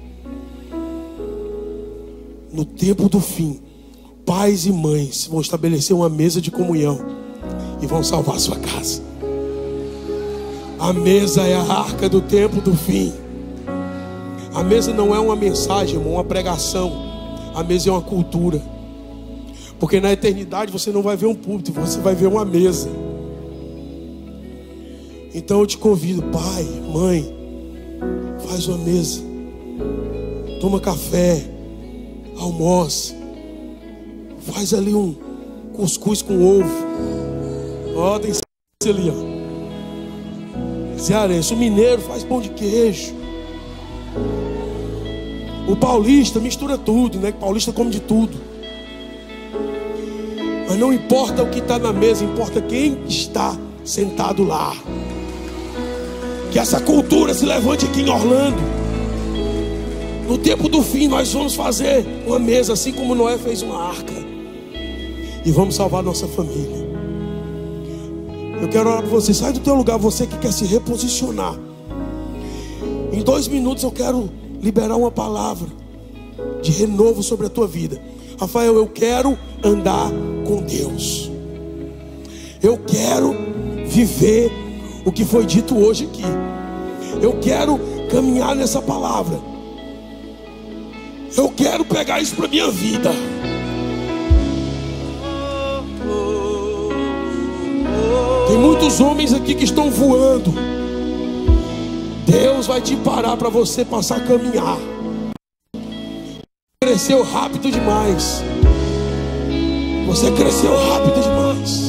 No tempo do fim, pais e mães vão estabelecer uma mesa de comunhão e vão salvar a sua casa. A mesa é a arca do tempo do fim. A mesa não é uma mensagem, irmão, uma pregação. A mesa é uma cultura. Porque na eternidade você não vai ver um púlpito, você vai ver uma mesa. Então eu te convido, pai, mãe, faz uma mesa, toma café, almoça, faz ali um cuscuz com ovo. Ó, tem ali, ó. Cearense, o mineiro faz pão de queijo. O paulista mistura tudo, né? O paulista come de tudo. Mas não importa o que está na mesa, importa quem está sentado lá. Que essa cultura se levante aqui em Orlando. No tempo do fim nós vamos fazer uma mesa, assim como Noé fez uma arca, e vamos salvar nossa família. Eu quero orar por você. Sai do teu lugar, você que quer se reposicionar. Em dois minutos eu quero liberar uma palavra de renovo sobre a tua vida. Rafael, eu quero andar com Deus. Eu quero viver o que foi dito hoje aqui. Eu quero caminhar nessa palavra. Eu quero pegar isso para minha vida. Tem muitos homens aqui que estão voando. Deus vai te parar para você passar a caminhar. Cresceu rápido demais. Você cresceu rápido demais.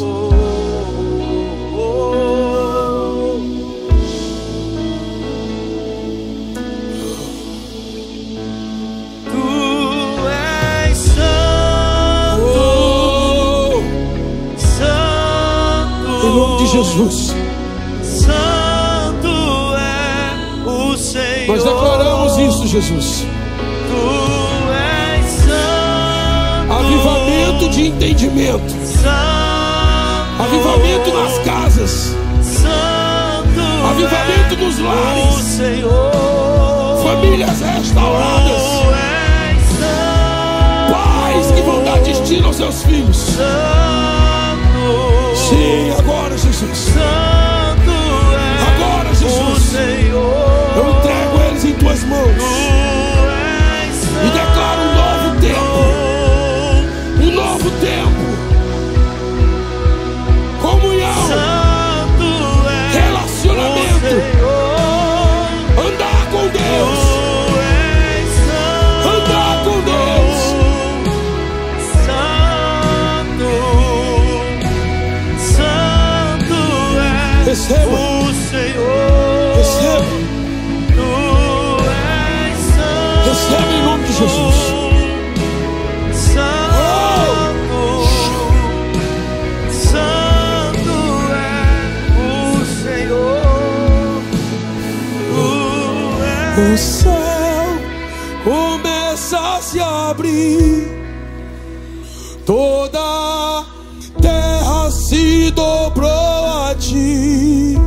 Tu és santo, oh, santo. Em nome de Jesus. Santo é o Senhor. Nós declaramos isso, Jesus. Tu és santo. Avivamento de entendimento. Santo. Avivamento nas casas. Santo. Avivamento nos lares. O Senhor. Famílias restauradas. Tu és santo. Pais que vão dar destino aos seus filhos. Santo. Sim, agora, Jesus. Santo é Agora, Jesus. o Senhor. Eu entrego eles em tuas mãos. E declaro um novo tempo. Um novo tempo. Comunhão. Relacionamento. Andar com Deus. Andar com Deus. Santo, Santo é Receba. o Senhor. Receba. Tu és santo. Receba em nome de Jesus. Santo, Santo é o Senhor. Tu és O céu começa a se abrir, toda a terra se dobrou a ti.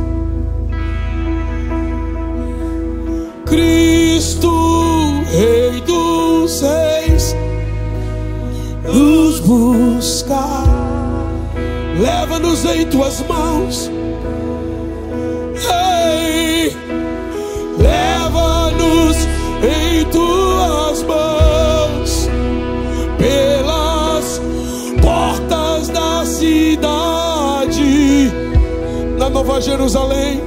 Cristo, Rei dos Reis, nos buscar. Leva-nos em tuas mãos. Ei, leva-nos em tuas mãos, pelas portas da cidade, na Nova Jerusalém,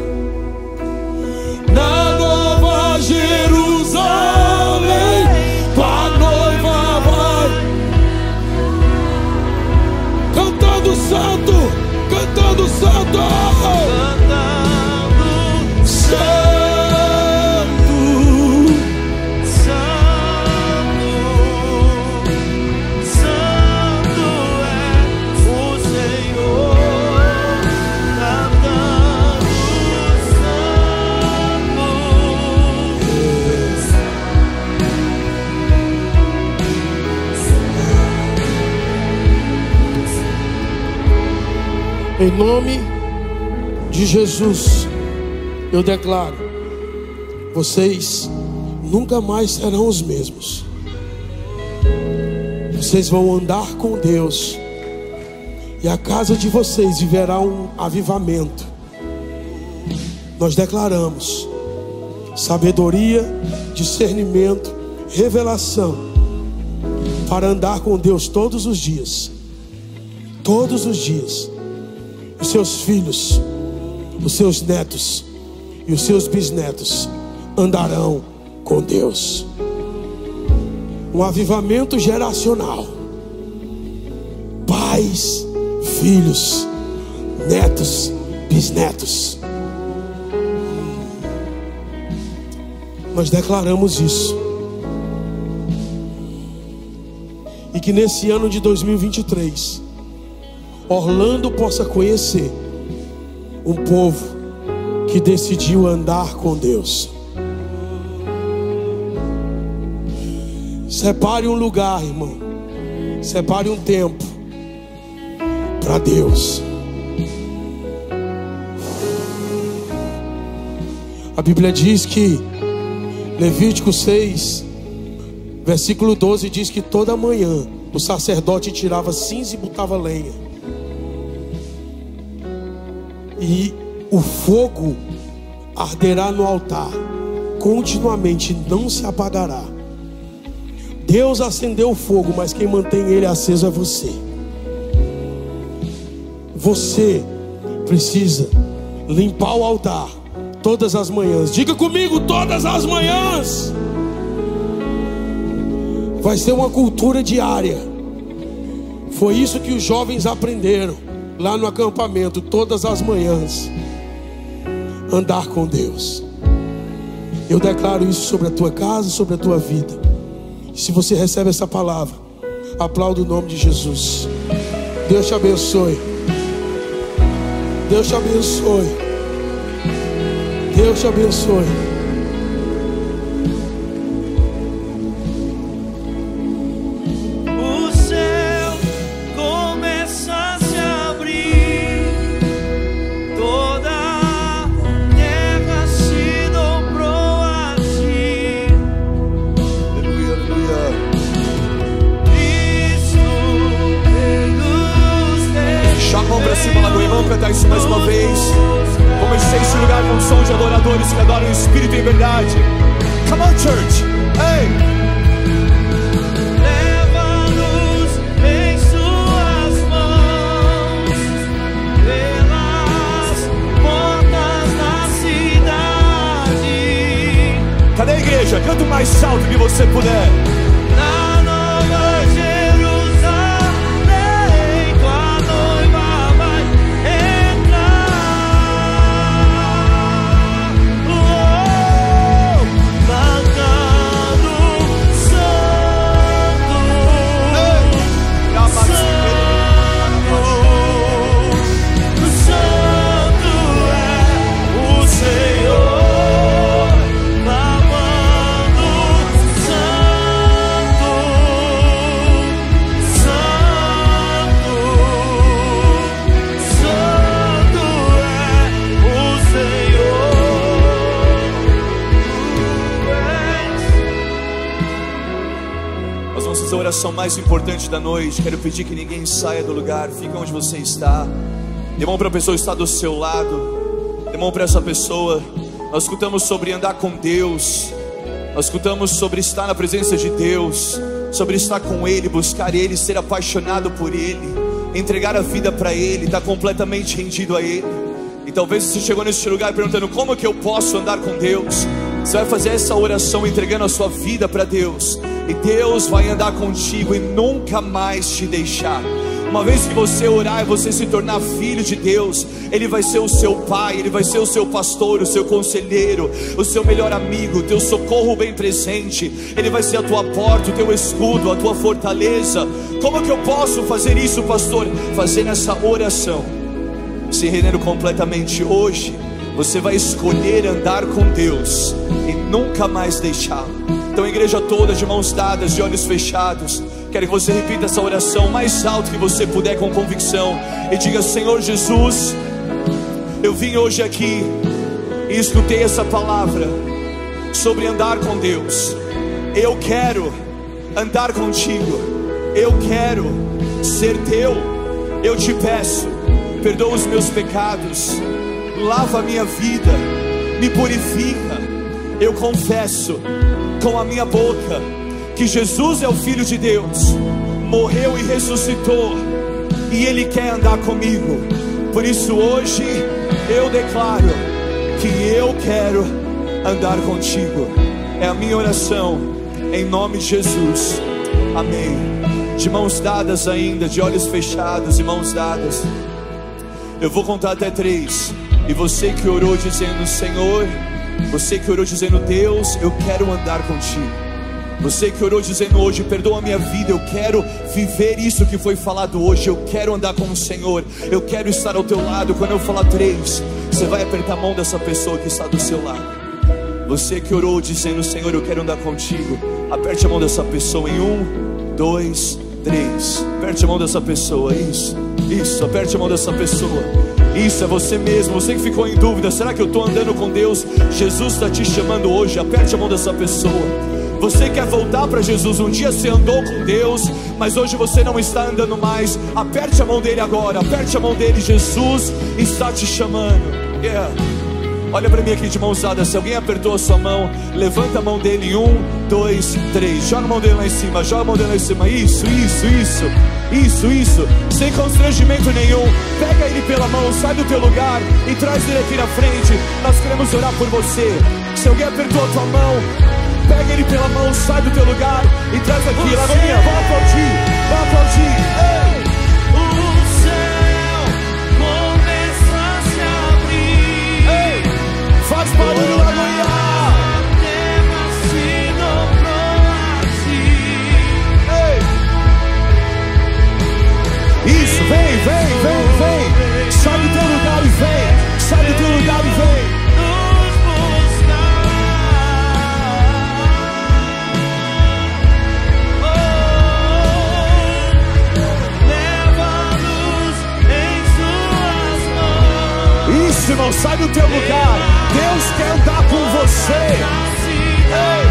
na Nova Jerusalém, tua noiva vai cantando santo, cantando santo, cantando santo. Em nome de Jesus, eu declaro: vocês nunca mais serão os mesmos. Vocês vão andar com Deus, e a casa de vocês viverá um avivamento. Nós declaramos sabedoria, discernimento, revelação, para andar com Deus todos os dias. Todos os dias. Os seus filhos, os seus netos e os seus bisnetos andarão com Deus. Um avivamento geracional. Pais, filhos, netos, bisnetos. Nós declaramos isso. E que nesse ano de dois mil e vinte e três, Orlando possa conhecer um povo que decidiu andar com Deus. Separe um lugar, irmão. Separe um tempo para Deus. A Bíblia diz que Levítico seis, versículo doze, diz que toda manhã o sacerdote tirava cinza e botava lenha, e o fogo arderá no altar continuamente, não se apagará. Deus acendeu o fogo, mas quem mantém ele aceso é você. Você precisa limpar o altar todas as manhãs. Diga comigo, todas as manhãs. Vai ser uma cultura diária. Foi isso que os jovens aprenderam lá no acampamento. Todas as manhãs, andar com Deus. Eu declaro isso sobre a tua casa, sobre a tua vida. Se você recebe essa palavra, aplauda o nome de Jesus. Deus te abençoe. Deus te abençoe. Deus te abençoe. O céu começa a se abrir, toda a terra se dobrou a ti. Aleluia, aleluia. Cristo nos deixou. Joga a mão pra cima lá do irmão, cantar isso mais uma vez. Vamos encher esse lugar com som de adoradores que adoram o Espírito em verdade. Come on, church. Hey. Leva-nos em suas mãos, pelas portas da cidade. Cadê a igreja? Canta o mais alto que você puder. Na Nova Jerusalém, tua noiva vai entrar. Oh, cantando santo, santo, santo é o Senhor, clamando santo, santo, santo é o Senhor. Nós vamos fazer a oração mais importante da noite. Quero pedir que ninguém saia do lugar. Fica onde você está. Dê mão para a pessoa que está do seu lado. Dê mão para essa pessoa. Nós escutamos sobre andar com Deus. Nós escutamos sobre estar na presença de Deus, sobre estar com Ele, buscar Ele, ser apaixonado por Ele, entregar a vida para Ele, estar completamente rendido a Ele. E talvez você chegou nesse lugar perguntando: como que eu posso andar com Deus? Você vai fazer essa oração entregando a sua vida para Deus, e Deus vai andar contigo e nunca mais te deixar. Uma vez que você orar e você se tornar filho de Deus, Ele vai ser o seu pai, Ele vai ser o seu pastor, o seu conselheiro, o seu melhor amigo, o teu socorro bem presente. Ele vai ser a tua porta, o teu escudo, a tua fortaleza. Como que eu posso fazer isso, pastor? Fazendo essa oração, se rendendo completamente. Hoje você vai escolher andar com Deus e nunca mais deixá-lo. Então, a igreja toda de mãos dadas, de olhos fechados, quero que você repita essa oração mais alto que você puder, com convicção, e diga: Senhor Jesus, eu vim hoje aqui e escutei essa palavra sobre andar com Deus. Eu quero andar contigo, eu quero ser teu. Eu te peço, perdoa os meus pecados, lava a minha vida, me purifica. eu confesso com a minha boca que Jesus é o Filho de Deus, morreu e ressuscitou, e Ele quer andar comigo. Por isso hoje eu declaro que eu quero andar contigo. É a minha oração, em nome de Jesus, amém. De mãos dadas ainda, de olhos fechados e mãos dadas, eu vou contar até três, e você que orou dizendo: Senhor, você que orou dizendo: Deus, eu quero andar contigo, você que orou dizendo hoje: perdoa a minha vida, eu quero viver isso que foi falado hoje, eu quero andar com o Senhor, eu quero estar ao teu lado. Quando eu falar três, você vai apertar a mão dessa pessoa que está do seu lado. Você que orou dizendo: Senhor, eu quero andar contigo, aperte a mão dessa pessoa em um, dois, três. Aperte a mão dessa pessoa, isso, isso, aperte a mão dessa pessoa. Isso, é você mesmo, você que ficou em dúvida: será que eu estou andando com Deus? Jesus está te chamando hoje, aperte a mão dessa pessoa. Você quer voltar para Jesus? Um dia você andou com Deus, mas hoje você não está andando mais. Aperte a mão dele agora, aperte a mão dele. Jesus está te chamando. Yeah. Olha para mim aqui de mãos dadas. Se alguém apertou a sua mão, levanta a mão dele em um, dois, três. Joga a mão dele lá em cima, joga a mão dele lá em cima. Isso, isso, isso, isso, isso. Sem constrangimento nenhum. Pega ele pela mão, sai do teu lugar e traz ele aqui na frente. Nós queremos orar por você. Se alguém apertou a tua mão, pega ele pela mão, sai do teu lugar e traz aqui. Lagoinha, vamos aplaudir, vamos aplaudir. Ei! O céu começa a se abrir. Ei! Faz barulho, Lagoinha! A terra se dobrou assim. Ei! Isso, vem, vem, vem, vem. Sai do teu lugar e vem. Sai do teu lugar e vem. Irmão, sai do teu lugar. Deus quer andar com você. Ei.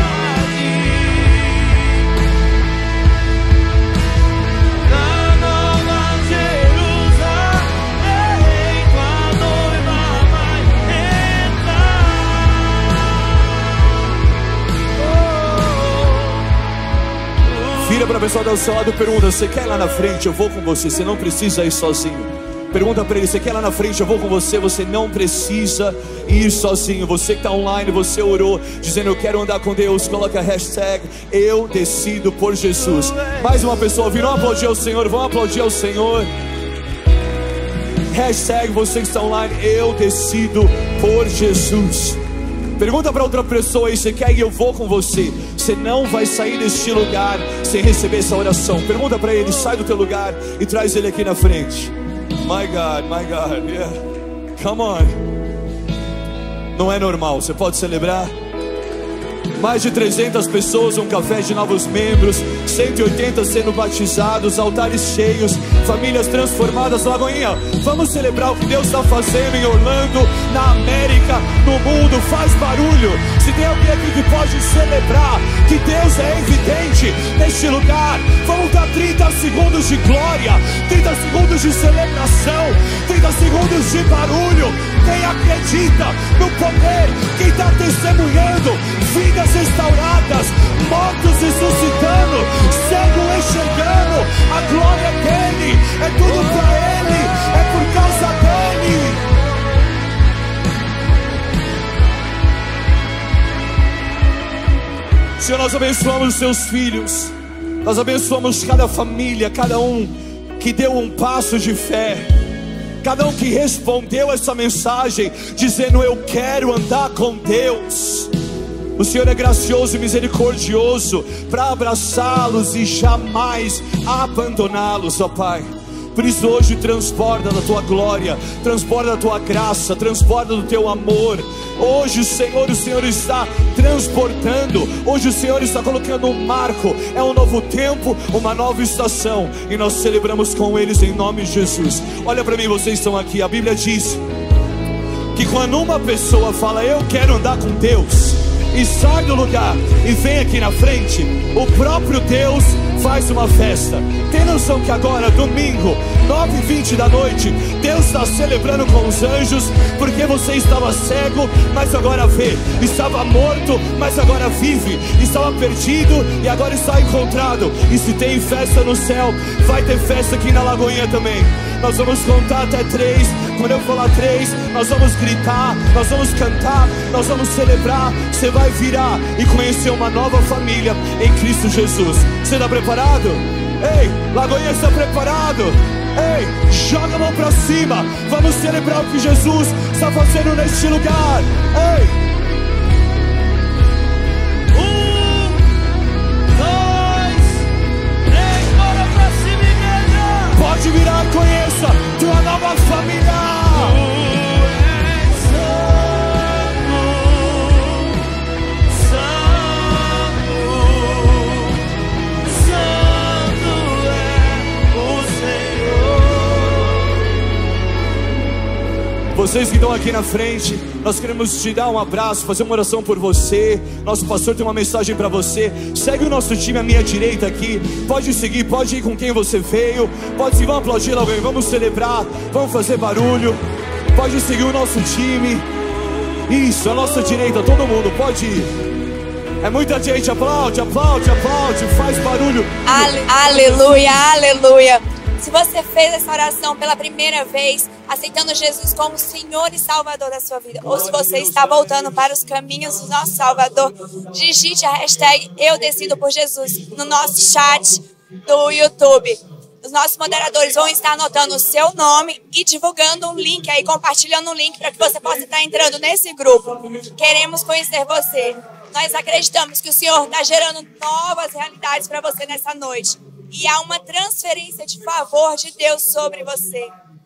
Na Nova Jerusalém, com a noiva vai entrar. Vira para a pessoa do seu lado e pergunta: você quer ir lá na frente? Eu vou com você. Você não precisa ir sozinho. Pergunta para ele: você quer ir lá na frente? Eu vou com você. Você não precisa ir sozinho. Você que está online, você orou dizendo: eu quero andar com Deus. Coloca a hashtag eu decido por Jesus. Mais uma pessoa ouvindo. Vamos aplaudir ao Senhor. Vamos aplaudir ao Senhor. Hashtag você que está online, eu decido por Jesus. Pergunta para outra pessoa aí: você quer ir? Eu vou com você. Você não vai sair deste lugar sem receber essa oração. Pergunta para ele, sai do teu lugar e traz ele aqui na frente. My God, my God, yeah. Come on. Não é normal, você pode celebrar. Mais de trezentas pessoas, um café de novos membros, cento e oitenta sendo batizados, altares cheios, famílias transformadas. Lagoinha, vamos celebrar o que Deus está fazendo em Orlando, na América, no mundo. Faz barulho. Se tem alguém aqui que pode celebrar que Deus é evidente neste lugar, vamos dar trinta segundos de glória, trinta segundos de celebração, trinta segundos de barulho. Quem acredita no poder, quem está testemunhando vidas restauradas, mortos ressuscitando, cego enxergando, a glória é dele, é tudo para ele, é por causa dele. Senhor, nós abençoamos os seus filhos, nós abençoamos cada família, cada um que deu um passo de fé, cada um que respondeu essa mensagem dizendo: eu quero andar com Deus. O Senhor é gracioso e misericordioso para abraçá-los e jamais abandoná-los, ó Pai. Por isso hoje transborda da tua glória, transborda da tua graça, transborda do teu amor. Hoje o Senhor, o Senhor está transportando. Hoje o Senhor está colocando um marco. É um novo tempo, uma nova estação, e nós celebramos com eles em nome de Jesus. Olha para mim, vocês estão aqui. A Bíblia diz que quando uma pessoa fala: eu quero andar com Deus, e sai do lugar e vem aqui na frente, o próprio Deus faz uma festa. Tem noção que agora, domingo, nove e vinte da noite, Deus está celebrando com os anjos, porque você estava cego, mas agora vê, estava morto, mas agora vive, estava perdido e agora está encontrado. E se tem festa no céu, vai ter festa aqui na Lagoinha também. Nós vamos contar até três. Quando eu falar três, nós vamos gritar, nós vamos cantar, nós vamos celebrar. Você vai virar e conhecer uma nova família em Cristo Jesus. Você está preparado? Ei, Lagoinha, está preparado? Ei, joga a mão pra cima. Vamos celebrar o que Jesus está fazendo neste lugar. Ei, Um, dois, três, bora pra cima, igreja! pode virar, conheça tua nova família. Vocês que estão aqui na frente, nós queremos te dar um abraço, fazer uma oração por você. Nosso pastor tem uma mensagem para você. Segue o nosso time à minha direita aqui. Pode seguir, pode ir com quem você veio. Pode seguir, vamos aplaudir alguém, vamos celebrar, vamos fazer barulho. Pode seguir o nosso time. Isso, à nossa direita, todo mundo, pode ir. É muita gente, aplaude, aplaude, aplaude, faz barulho. Ale- Aleluia, aleluia. Se você fez essa oração pela primeira vez, aceitando Jesus como Senhor e Salvador da sua vida, ou se você está voltando para os caminhos do nosso Salvador, digite a hashtag Eu Decido por Jesus no nosso chat do YouTube. Os nossos moderadores vão estar anotando o seu nome e divulgando um link aí, compartilhando um link para que você possa estar entrando nesse grupo. Queremos conhecer você. Nós acreditamos que o Senhor está gerando novas realidades para você nessa noite. E há uma transferência de favor de Deus sobre você.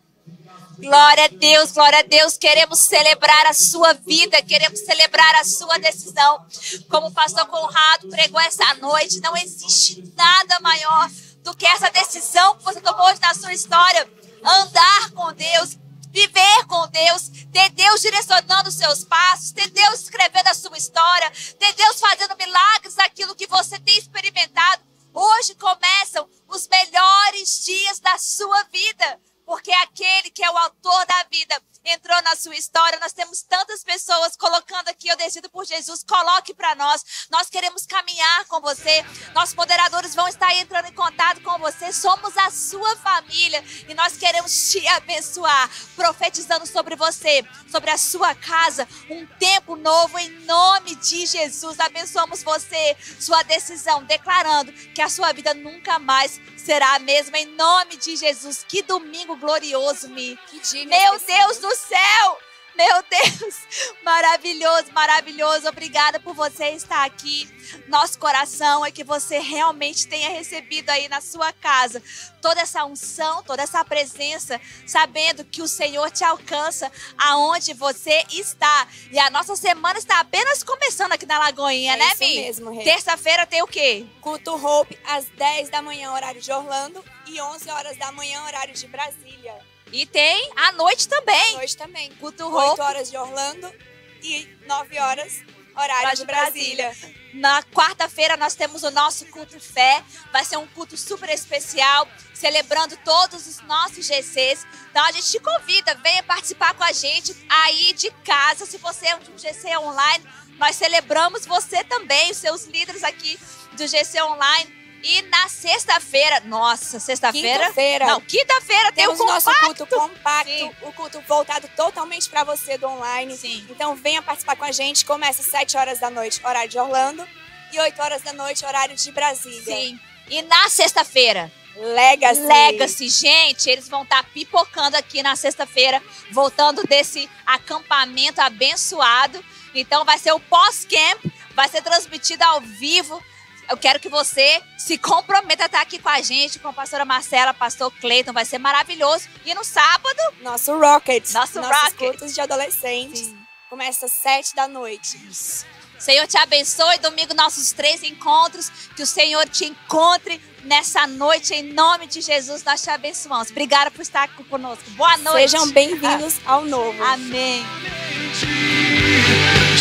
Glória a Deus, glória a Deus. Queremos celebrar a sua vida, queremos celebrar a sua decisão. Como o pastor Conrado pregou essa noite, não existe nada maior do que essa decisão que você tomou hoje na sua história. Andar com Deus, viver com Deus, ter Deus direcionando os seus passos, ter Deus escrevendo a sua história, ter Deus fazendo milagres naquilo que você tem experimentado. Hoje começam os melhores dias da sua vida, porque aquele que é o autor da vida entrou na sua história. Nós temos tantas pessoas colocando aqui, eu decido por Jesus, coloque para nós. Nós queremos caminhar com você. Nossos moderadores vão estar entrando em contato com você. Somos a sua família e nós queremos te abençoar, profetizando sobre você, sobre a sua casa, um tempo novo em nome de Jesus. Abençoamos você, sua decisão, declarando que a sua vida nunca mais será a mesma em nome de Jesus. Que domingo glorioso, Mi. Que dia Meu inesquecível. Deus do céu! Meu Deus! Maravilhoso, maravilhoso. Obrigada por você estar aqui. Nosso coração é que você realmente tenha recebido aí na sua casa toda essa unção, toda essa presença, sabendo que o Senhor te alcança aonde você está. E a nossa semana está apenas começando aqui na Lagoinha, É né, isso Mi? mesmo, Rê. Terça-feira tem o quê? Culto Hope às dez da manhã, horário de Orlando, e onze horas da manhã, horário de Brasília. E tem à noite também. À noite também. Culto oito Hope. horas de Orlando e nove horas, horário Horário de de Brasília. Na quarta-feira nós temos o nosso culto fé. Vai ser um culto super especial, celebrando todos os nossos G Cs. Então a gente te convida, venha participar com a gente aí de casa. Se você é de um G C online, nós celebramos você também, os seus líderes aqui do G C online. E na sexta-feira, nossa, sexta-feira? Quinta-feira. Não, quinta-feira tem o Temos o nosso compacto. culto compacto, Sim. o culto voltado totalmente para você do online. Sim. Então venha participar com a gente. Começa às sete horas da noite, horário de Orlando, e oito horas da noite, horário de Brasília. Sim. E na sexta-feira? Legacy. Legacy, gente, eles vão estar pipocando aqui na sexta-feira, voltando desse acampamento abençoado. Então vai ser o pós-camp, vai ser transmitido ao vivo. Eu quero que você se comprometa a estar aqui com a gente, com a pastora Marcela, pastor Cleiton, vai ser maravilhoso. E no sábado, Nosso Rocket. Nosso Nossos Rocket. cultos de adolescentes. Começa às sete da noite. o Senhor te abençoe. Domingo, nossos três encontros, que o Senhor te encontre nessa noite, em nome de Jesus, nós te abençoamos. Obrigada por estar aqui conosco. Boa noite. Sejam bem-vindos ao novo. Amém. Te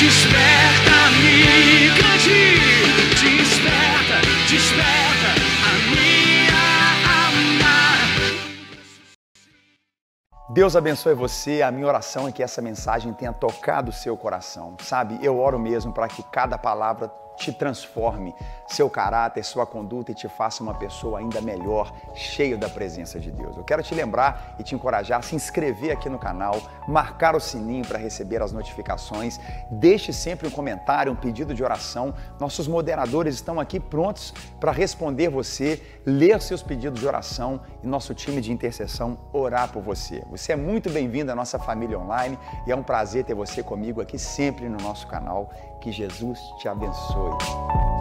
Desperta-me, cante, desperta, desperta a minha alma. Deus abençoe você. A minha oração é que essa mensagem tenha tocado o seu coração. Sabe, eu oro mesmo para que cada palavra te transforme, seu caráter, sua conduta e te faça uma pessoa ainda melhor, cheio da presença de Deus. Eu quero te lembrar e te encorajar a se inscrever aqui no canal, marcar o sininho para receber as notificações, deixe sempre um comentário, um pedido de oração. Nossos moderadores estão aqui prontos para responder você, ler seus pedidos de oração e nosso time de intercessão orar por você. Você é muito bem-vindo à nossa família online e é um prazer ter você comigo aqui sempre no nosso canal. Que Jesus te abençoe.